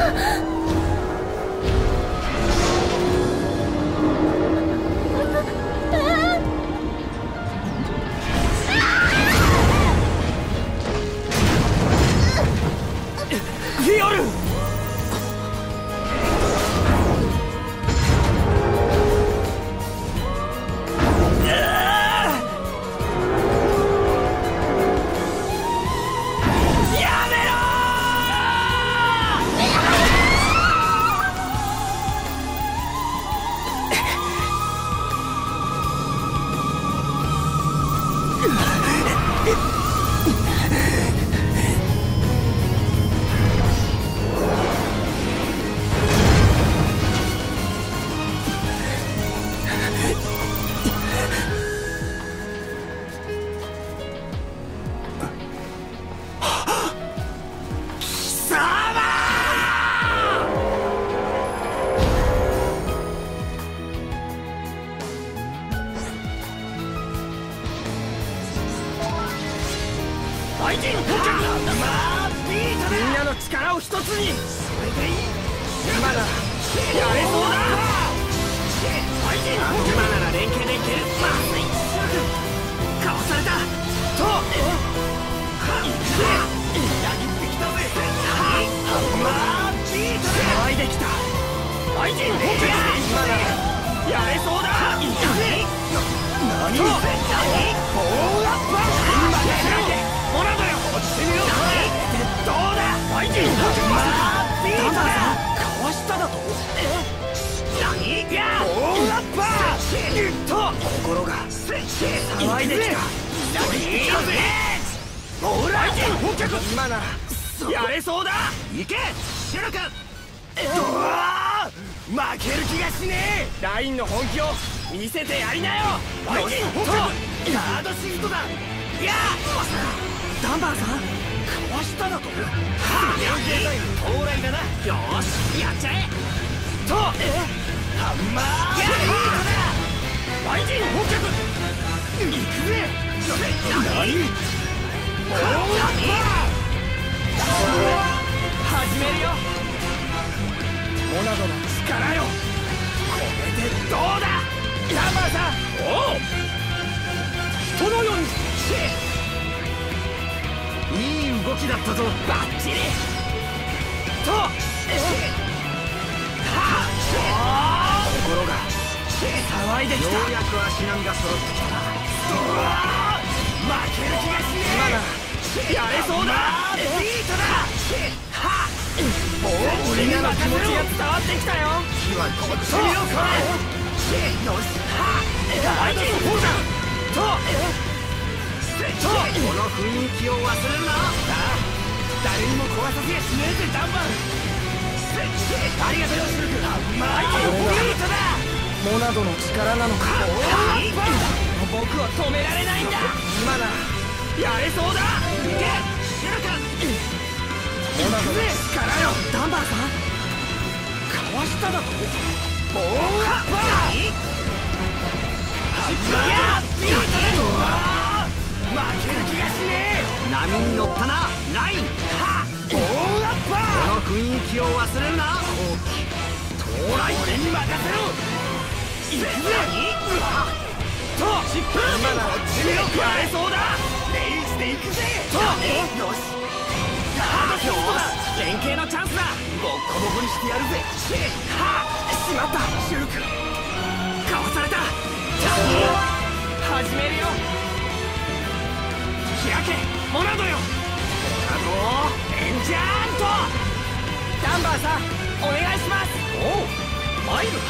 みんなの力を一つに。今ならやれそうだ。今なら連携でいける。まずい。かわされた。と行くぜ。やぎってきたぜ。ハンマービートで騒いできた。相手に本気で今ならやれそうだ。行くぜ。何とボーラッパー。今だけほらだよ。落ちてみよう。どうだ。相手にハンマービートだ。かわしただと。何いやボーラッパー。と心が騒いできた。何行くぜ。ほら相手に本脚。今ならやれそうだ。行けシュル君。どわ負ける気がしねえ。ラインの本気を見せてやりなよ。相手に本脚。ガードシフトだ。いやダンバーさんかわしただと。はあ到来だな。よーしやっちゃえ。とハンマービートだ。相手に本脚。行くぜ。何ボーラッパー。始めるよ。モナドの力よ。これでどうだ。ダンバーさん。おう人のようにいい動きだったぞ。バッチリとはあ心が騒いできた。ようやく足並みが揃ってきたな。負ける気がしねえ。今ならやれそうだ。ビートだ。はっ俺には気持ちが伝わってきたよ。こっち見ようか。よしはっ相手にほらととこの雰囲気を忘れるな。誰にも壊させやしねえぜダンバン。ありがとうよシルク。相手のビートだ。モナドの力なのか。僕を止められないんだ。今ならやれそうだ。いけシルク。モナドの力よ。ダンバーさんかわしただと。ボーラッパー。いやビートだ。負ける気がしねえ。波に乗ったなライン。はっボーラッパー。この雰囲気を忘れるな。到来俺に任せろ。いくぜと疾風。今ならやれそうだ。レイジでいくぜと。よしガードショーだ。連携のチャンスだ。ボッコボコにしてやるぜ。はっしまったシュルク。かわされた。始めるよ。開けモナドよ。モナドエンジャーント。ダンバーさんお願いします。おうマイル。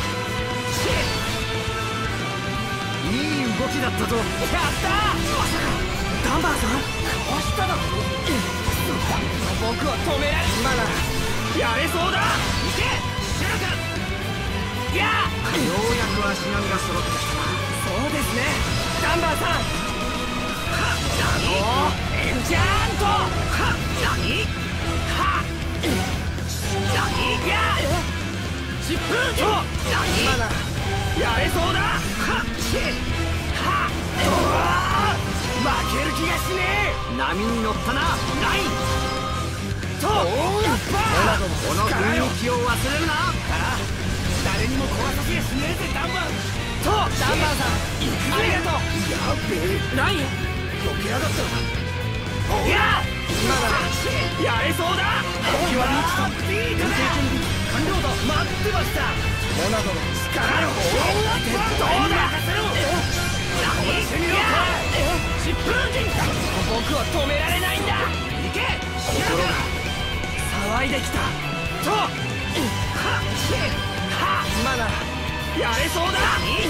いい動きだったぞ。やったー。まさかダンバーさんかわしただろ。僕を止められ。今ならやれそうだ。いけシュル君。いやようやく足並みが揃ってきたな。そうですねダンバーさん。エンジャーント。はっ何はっ何や疾風と何今ならやれそうだ。はっはっ負ける気がしねえ。波に乗ったなラインとこの雰囲しねえぜダンバンとダンバンさんありがとう。やべえ何避けやがったのか。いや今ならやれそうだ。時は満ちた。連携準備完了だ。待ってました。モナドの力をどうだ。任せろ。何してみようか。疾風陣僕は止められないんだ。行け。心が騒いできたとはっはっ今ならやれそうだ。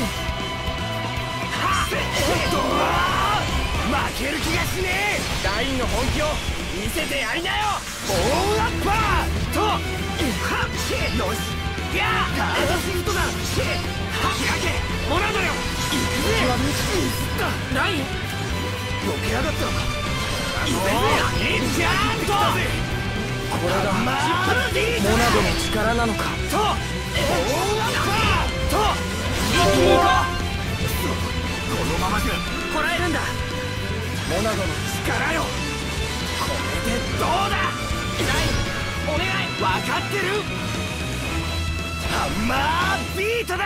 はっ負ける気がしねえ。ラインの本気を見せてやりなよ。ボーンアッパーとはっよしやーガードシフトだ。開けモナドよ。行くぜ。ミスったライン避けやがったのか。いいぜジャーンとこれがモナドの力なのか。とボーンアッパーと一気に行こう。このままじゃこらえるんだ。モナドの力よ。これでどうだ。ラインお願い。分かってる。ハンマービートだ。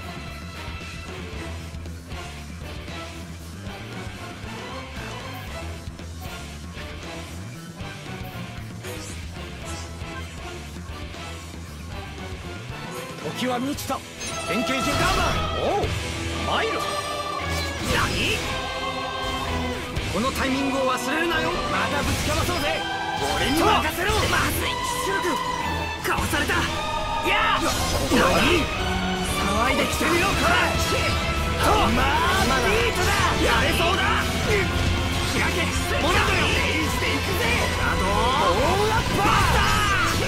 時は満ちた。変形陣ガーマン。おうマイル。何このタイミングを忘れるなよ。またぶちかまそうぜ。俺に任せろ。まずいシュルクかわされた。やあ何騒いできてるよこれ。ハンマービートだ。やれそうだ。開けモナドよ。レイしていくぜ。モナドオーラッパー。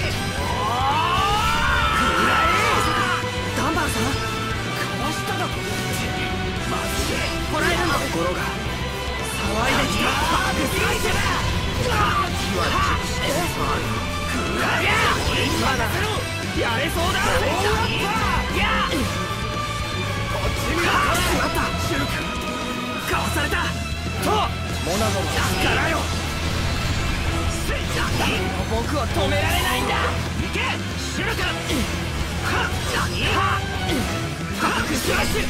ダンバーさんかわしただと。まずいこらえるの。心が騒いできた。ビートだ。今だやれそうだ。やこっち見ろ。しまったシュルクかわされたとモナドの力よ。僕を止められないんだ。行けシュルク。はっ何はっバックスラッシュ。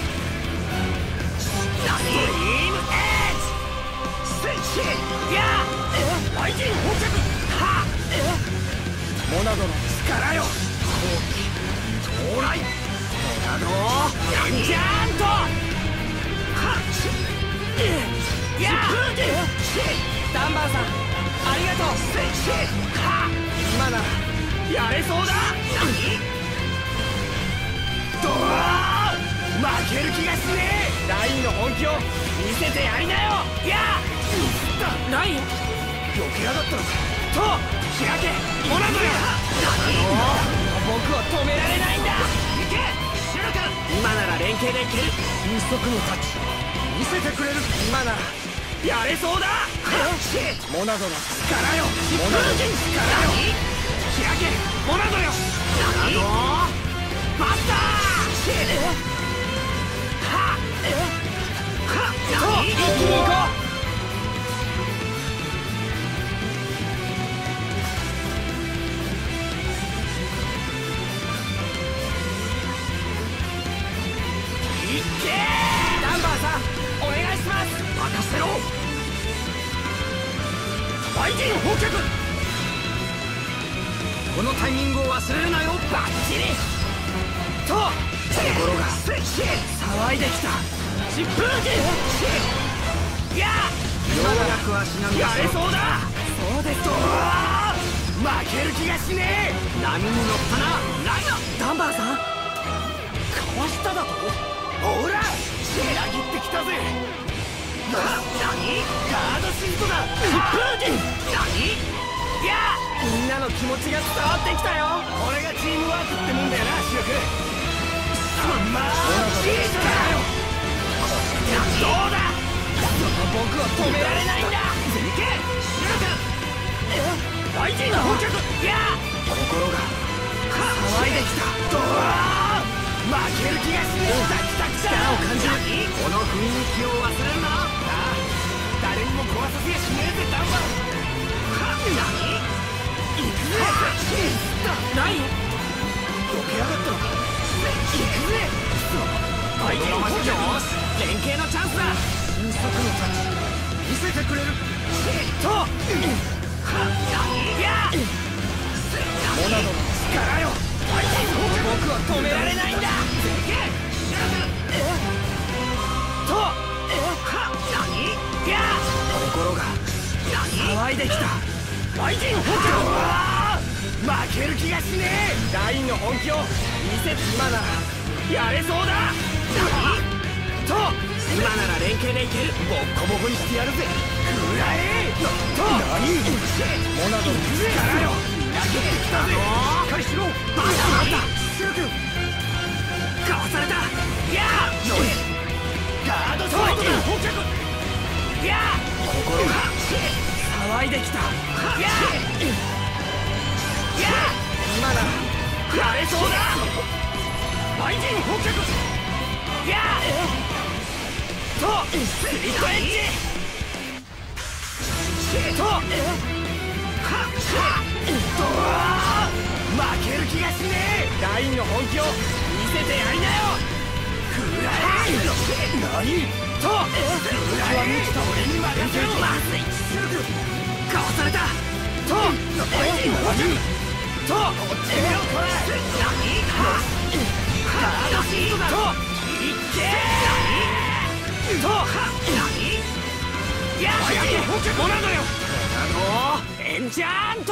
ストリームエッジスイッチやライジン捕着。はっモナドの力よ。後期到来。モナドエンジャーント。はっやダンバーさんありがとう。スイッチはっ今ならやれそうだ。何ドワー負ける気がしねえ。ラインの本気を見せてやりなよ。やあライン避けやがったのか。と開けモナドよ。僕を止められないんだ。行けシュルク。今なら連携でいける。二足のタッチ見せてくれる。今ならやれそうだ。モナドの力よ。モナドの力よ。開けモナドよ。モナドバッターはっはっと一気に行こう。いっけダンバーさんお願いします。任せろ。ライジン捕獲。このタイミングを忘れるなよ。バッチリと心が騒いできた。疾風陣やようやく足並みやれそうだ。そうですと負ける気がしねえ。波に乗ったなライナ。ダンバーさんかわしただと。ほら仕上げてきたぜ。な何ガードシートだ。疾風陣何やみんなの気持ちが伝わってきたよ。これがチームワークってもんだよなシュルク。ハンマービートだよ。どうだ。僕を止められないんだ。行けシュルク。ライジン捕獲。や心が騒いできた。ドワー負ける気がしねえ。力を感じる。この雰囲気を忘れるな。ああ誰にも壊させやしねえぜダンバー。はっ何行くぜ。ライン避けやがったのか。行くぜバイキングよし連携のチャンスだ。俊足のタッチ見せてくれる。とはっやモナドの力よ。僕は止められないんだ。とはっや心が騒いできた。バイキング負ける気がしねえ。ラインの本気を見せて今ならやれそうだ。と今なら連携でいける。ボッコボコにしてやるぜ。くらえと何モナドの力よ。投げてきたぜ。しっかりしろ。バカバカシル君かわされた。やーガードソードだ。放着やー心が騒いできた。やーやー今ならやれそうだ。バイキング放着やーとスリットエッジとはっはっと負ける気がしねえ。ラインの本気を見せてやりなよ。くらえ何とくらえ俺に任せろ。まずいかわされた。とバイキング放着とこっち見ろこれ。何はガードシートだ。といっけーとは何やっモナドよ。モナドエンチャント。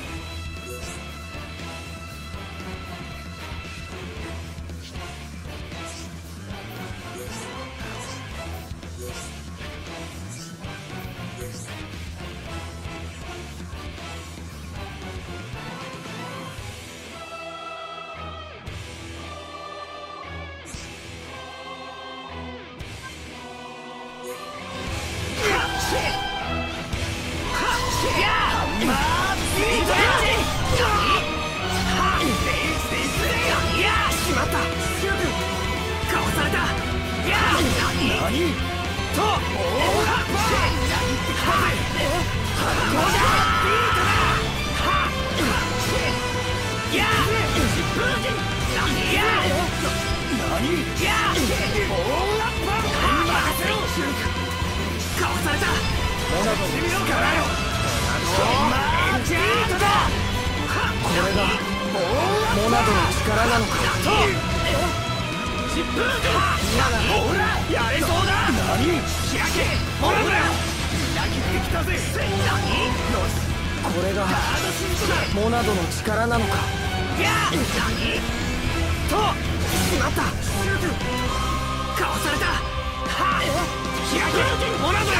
モナドの力なのか。やー何としまった。かわされた。はっ開けモナドよ。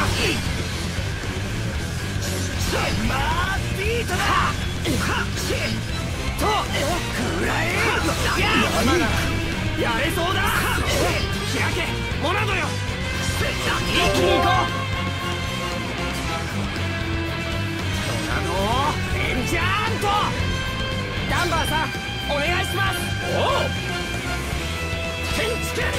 まあビートだ。はっとくらえやーやれそうだ。開けモナドよ。一気に行こう。エンチャントダンバーさんお願いします。おう天地剣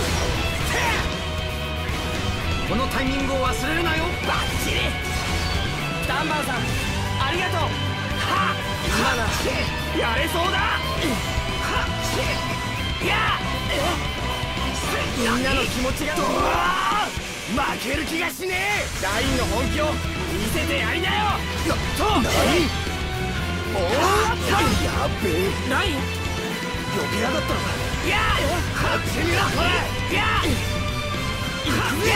このタイミングを忘れるなよ。バッチリダンバーさんありがとう。はっ今ならやれそうだ。はっやみんなの気持ちが負ける気がしねえ。ラインの本気を見せてやりなよ。と何おーやべえライン避けやがったのか。やーこっち見ろこれ。やーや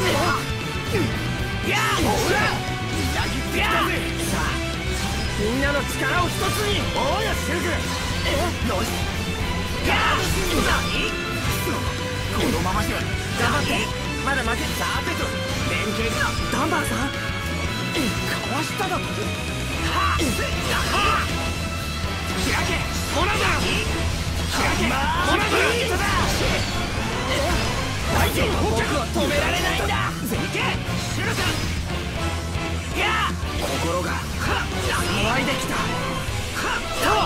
ーやーほらみなぎってきたぜ。さあみんなの力を一つに。おうやシルクよしやー何このままじゃ頑張ってまだ負け。さてと連携ダンバーさんかわしただと。はっ開けモナド開けモナドバイキング僕は止められないんだ。いけシュル君や心が騒いできた。と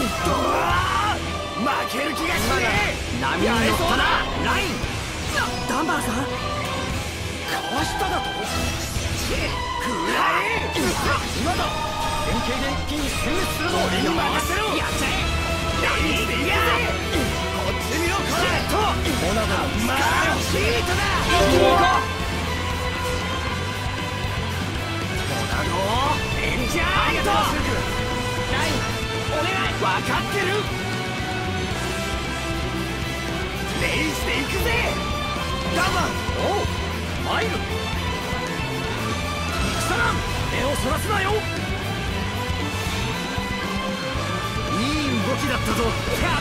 負ける気がしねえ。波に乗ったなライン。ダンバーさんかわしただと。くらえ今だ連携で一気に殲滅するぞ。俺に任せろ。やっちゃえレイジでいくぜ。こっち見ろこれ。とモナドの力かってる。レイしていくぜダンバン。おう参る。戦らん、目をそらすなよ。いい動きだったぞ。や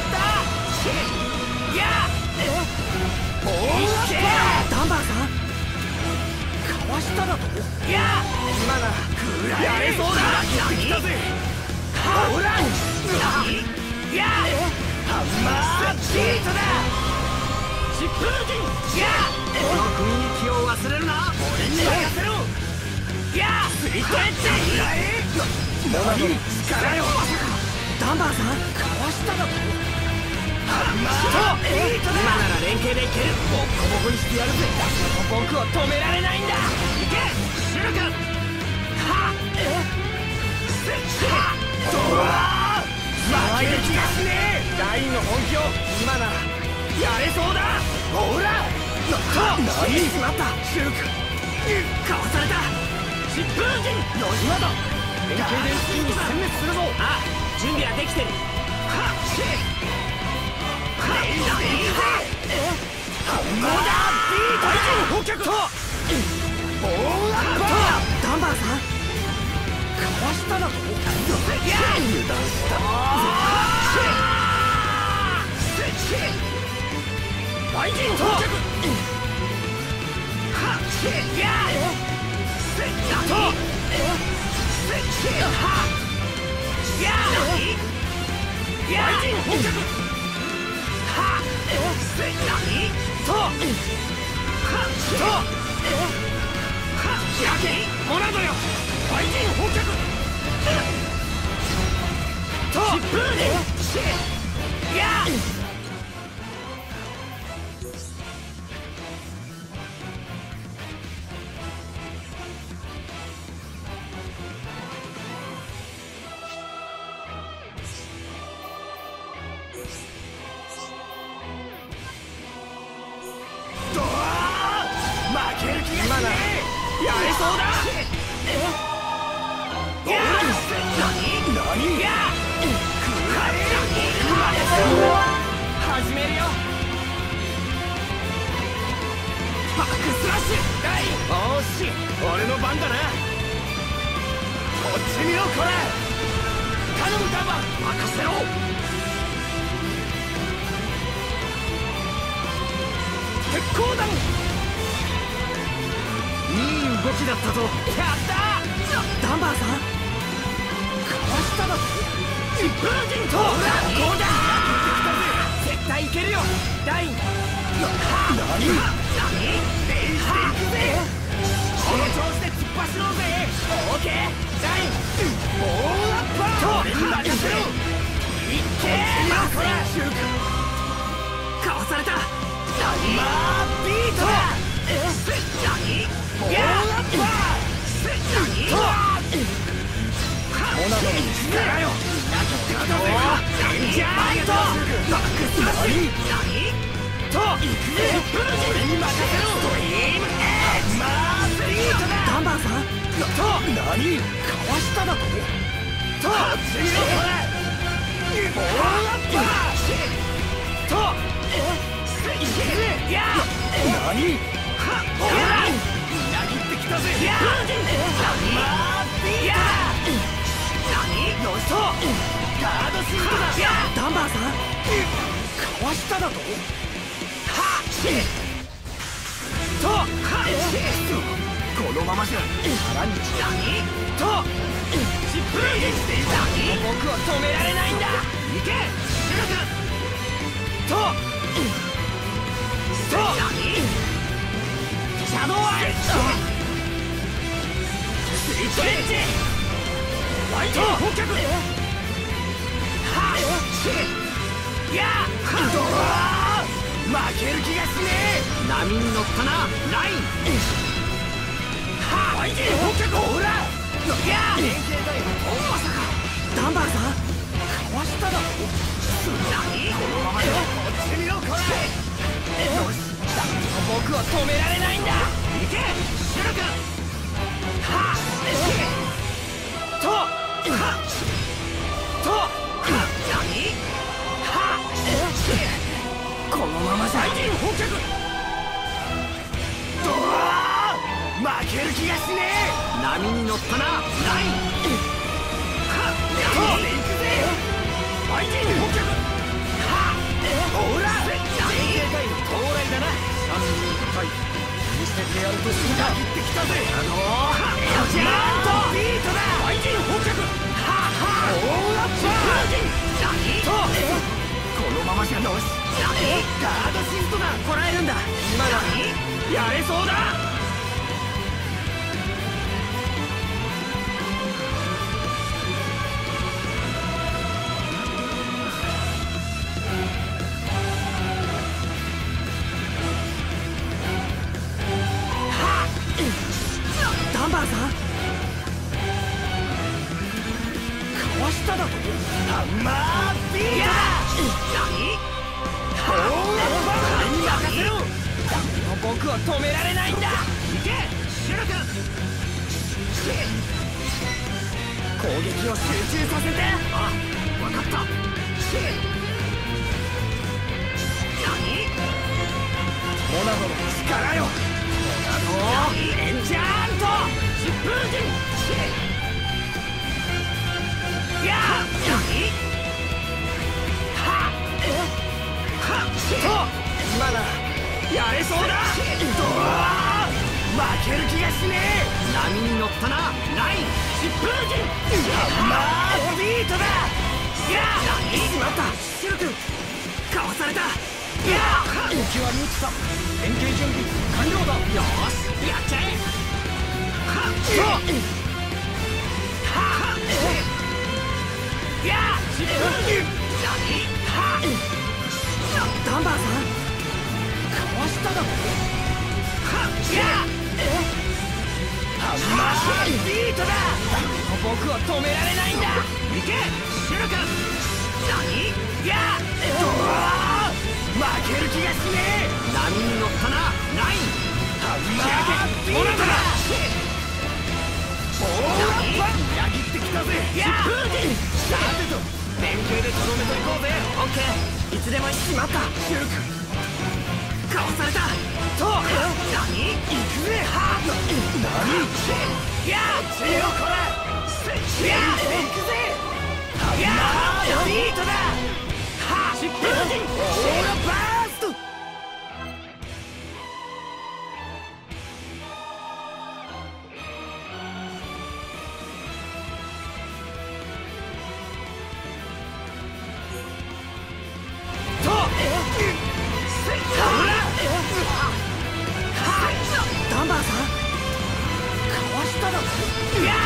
ったー。やっおーダンバーさんかわしただと。いや今ならくらえやれそうだ。やってきたぜ。ほらいやハンマービートだ。疾風陣。いやこの雰囲気を忘れるな。俺に任せろ。いやスリットエッジ。くらえモナドの力よ。ダンバーさんかわしただと。ハンマービートだ。今なら連携でいける。ボッコボコにしてやるぜ。僕を止められないんだ。いけシュル君。はっえせっはっドワー負ける気がしねえ。ラインの本気を今ならやれそうだ。ほら何しまったシュル君。かわされた。疾風陣野島だ。連携で一気に殲滅するぞ。あ準備はできてる。はっシェレイしていくぜ。ハンマービート。大臣捕脚とボーンアッパー。ダンバーさんかわしただと。いや油断した大臣捕脚。はっいやせっとせっはっいや大臣捕脚。はっせ何とはっとはっやけモナドよ大臣捕脚と疾風陣。いや今ならやれそうだ。いや何何いや始めるよ。バックスラッシュダイン。おし俺の番だな。こっち見ろこれ。頼むダンバン任せろ。鉄鋼弾。いい動きだったぞ。やったーダンバーさんかわしただと。疾風陣とこうだ。絶対いけるよダイン。何何レイしていくぜ。この調子で突っ走ろうぜ。オーケーダインボーンアッパー。俺に任せろ。いっけーなこれ。かわされた。ハンマービートだ。え何ボーンアッパー。何とモナドの力よ。レンジャーとバックスラッシュ何と行くぜ。俺に任せろ。ドリームエッジマービートだ。ダンバーさんと何かわしただと。とこっち見ろこれ。ボーンアッパーとえいける。いや何はっほら裏切ってきたぜ。いや何マービートだ。何よしとガードシートだ。いやダンバーさんかわしただと。はっとはっこのままじゃ腹に何と疾風陣している。何僕を止められないんだ。行けシュル君とと何シャドウアイスリットエッジライト捕脚。はっいやドワー負ける気がしねえ。波に乗ったなライン。はっ捕脚ほら。いや連携だよ。まさかダンバーさんかわしただろ。何このままでこっち見ろこれ。よし僕を止められないんだ。行けシュル君。はっとはっとはっける気がしねえ。波に乗ったなライン。はっやっ行くぜ。相手に捕獲。はっほらライン警戒の到来だな。三人対見せてやるとするか。切ってきたぜ。あのージャーンとビートだ。相手に捕獲。はっはっオーラッパーラインとこのままじゃのしガードシフトだ。こらえるんだ。今だやれそうだ。はっダンバーさんかわしただと。ハンマービートだ。何これに任せろ。僕は止められないんだ。行けシュル君。攻撃を集中させて。あ、分かった。何モナドの力よ。モナドエンジャーンと疾風陣。やっ何はっはっと今なやれそうだ。ドワー負ける気がしねえ。波に乗ったなライン疾風陣。ハンマービートだ。やっしまった。シル君かわされた。やっ敵は無知さ。連携準備完了だ。よーしやっちゃえ。はっとはっやっ疾風陣。はっダンバーさんかわしただろ。はっやっハンマービートだ。僕は止められないんだ。行けシュル君。何やっドワー負ける気がしねえ。波に乗ったなライン。ハンマービートだ。オーラッパン裏切ってきたぜ。疾風陣さてと連携でとどめといこうぜ。オッケーいつでもしまった。シュル君かわされたと。何行くぜ。はっ何やっちよこれ。やっ行くぜ。やっビートだ。はっ疾風陣オーラバースト。ダンバーさんかわしただろ。いや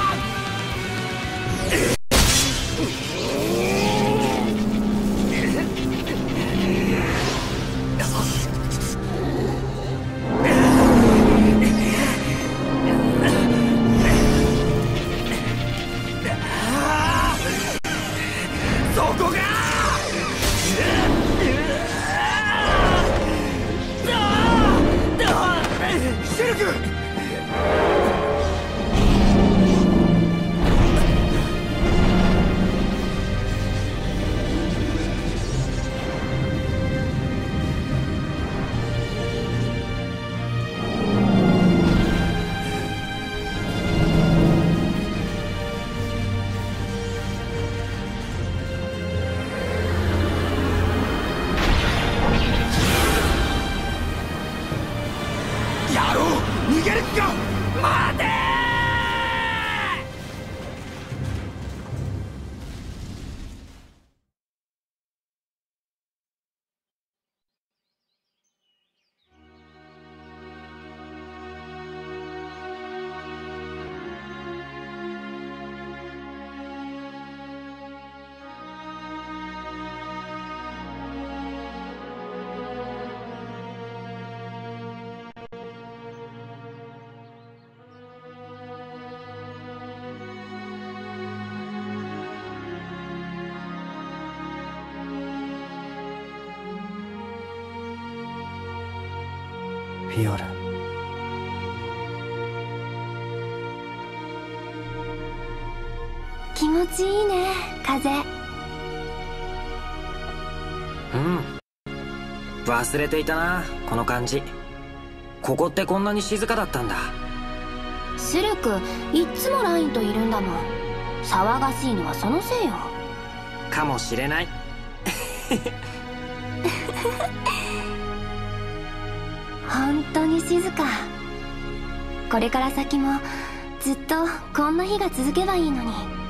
そこがシルク。野郎逃げる気か。待てー。フィオル。 気持ちいいね風。 うん忘れていたなこの感じ。ここってこんなに静かだったんだ。 シルクいっつもラインといるんだもん。騒がしいのはそのせいよ。 かもしれない。 本当に静か。これから先もずっとこんな日が続けばいいのに。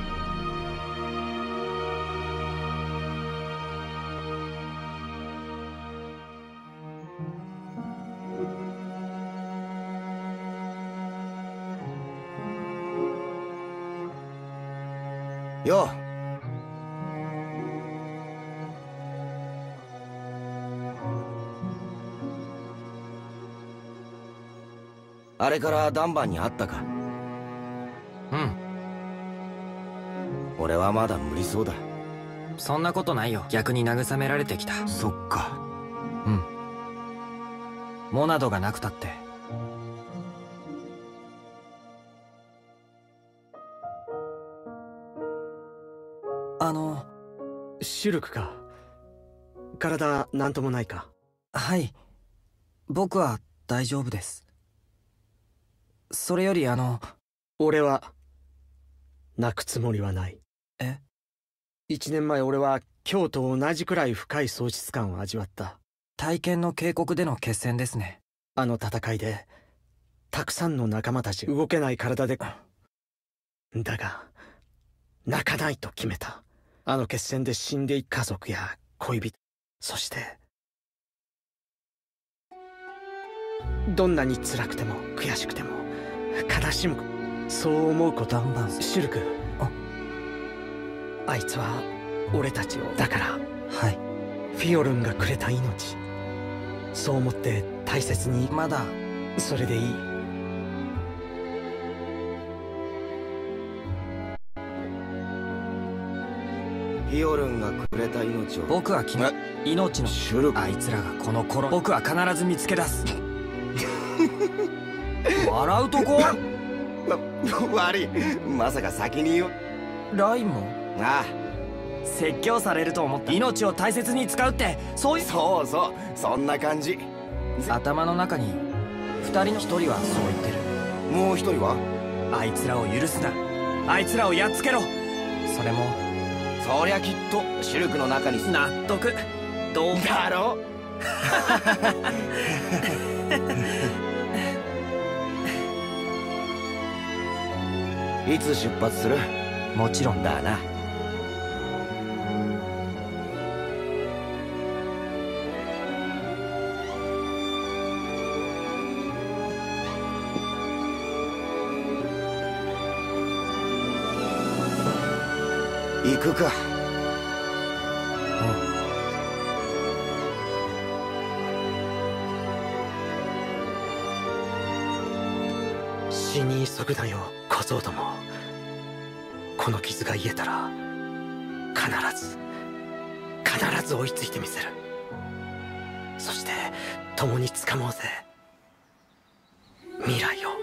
よう。あれからダンバンに会ったか？ うん。 俺はまだ無理そうだ。 そんなことないよ。逆に慰められてきた。 そっか。 うん。モナドがなくたって。あのシュルクか。体なんともないか？ はい、僕は大丈夫です。それよりあの俺は泣くつもりはない。 え？ 一年前俺は今日と同じくらい深い喪失感を味わった。 体験の渓谷での決戦ですね。 あの戦いでたくさんの仲間たち動けない体で。だが泣かないと決めた。あの決戦で死んでいく家族や恋人、そしてどんなに辛くても悔しくても悲しむ、そう思うことはシュルク。ああいつは俺たちを、だからはい、 フィオルンがくれた命、そう思って大切に。 まだそれでいい。 フィオルンがくれた命を。 僕は君命のシュルク。 あいつらがこの頃、僕は必ず見つけ出す。笑うとこ悪い、まさか先に言う。 ラインもああ、 説教されると思った。命を大切に使うってそういう。 そうそう、そんな感じ。 頭の中に二人の一人はそう言ってる。 もう一人は？ あいつらを許すな、あいつらをやっつけろ。それもそりゃきっとシルクの中に。 納得。どうだろう。いつ出発する？ もちろんだな。行くか。 死に急ぐなよ小僧ども。この傷が癒えたら必ず必ず追いついてみせる。そして共に掴もうぜ未来を。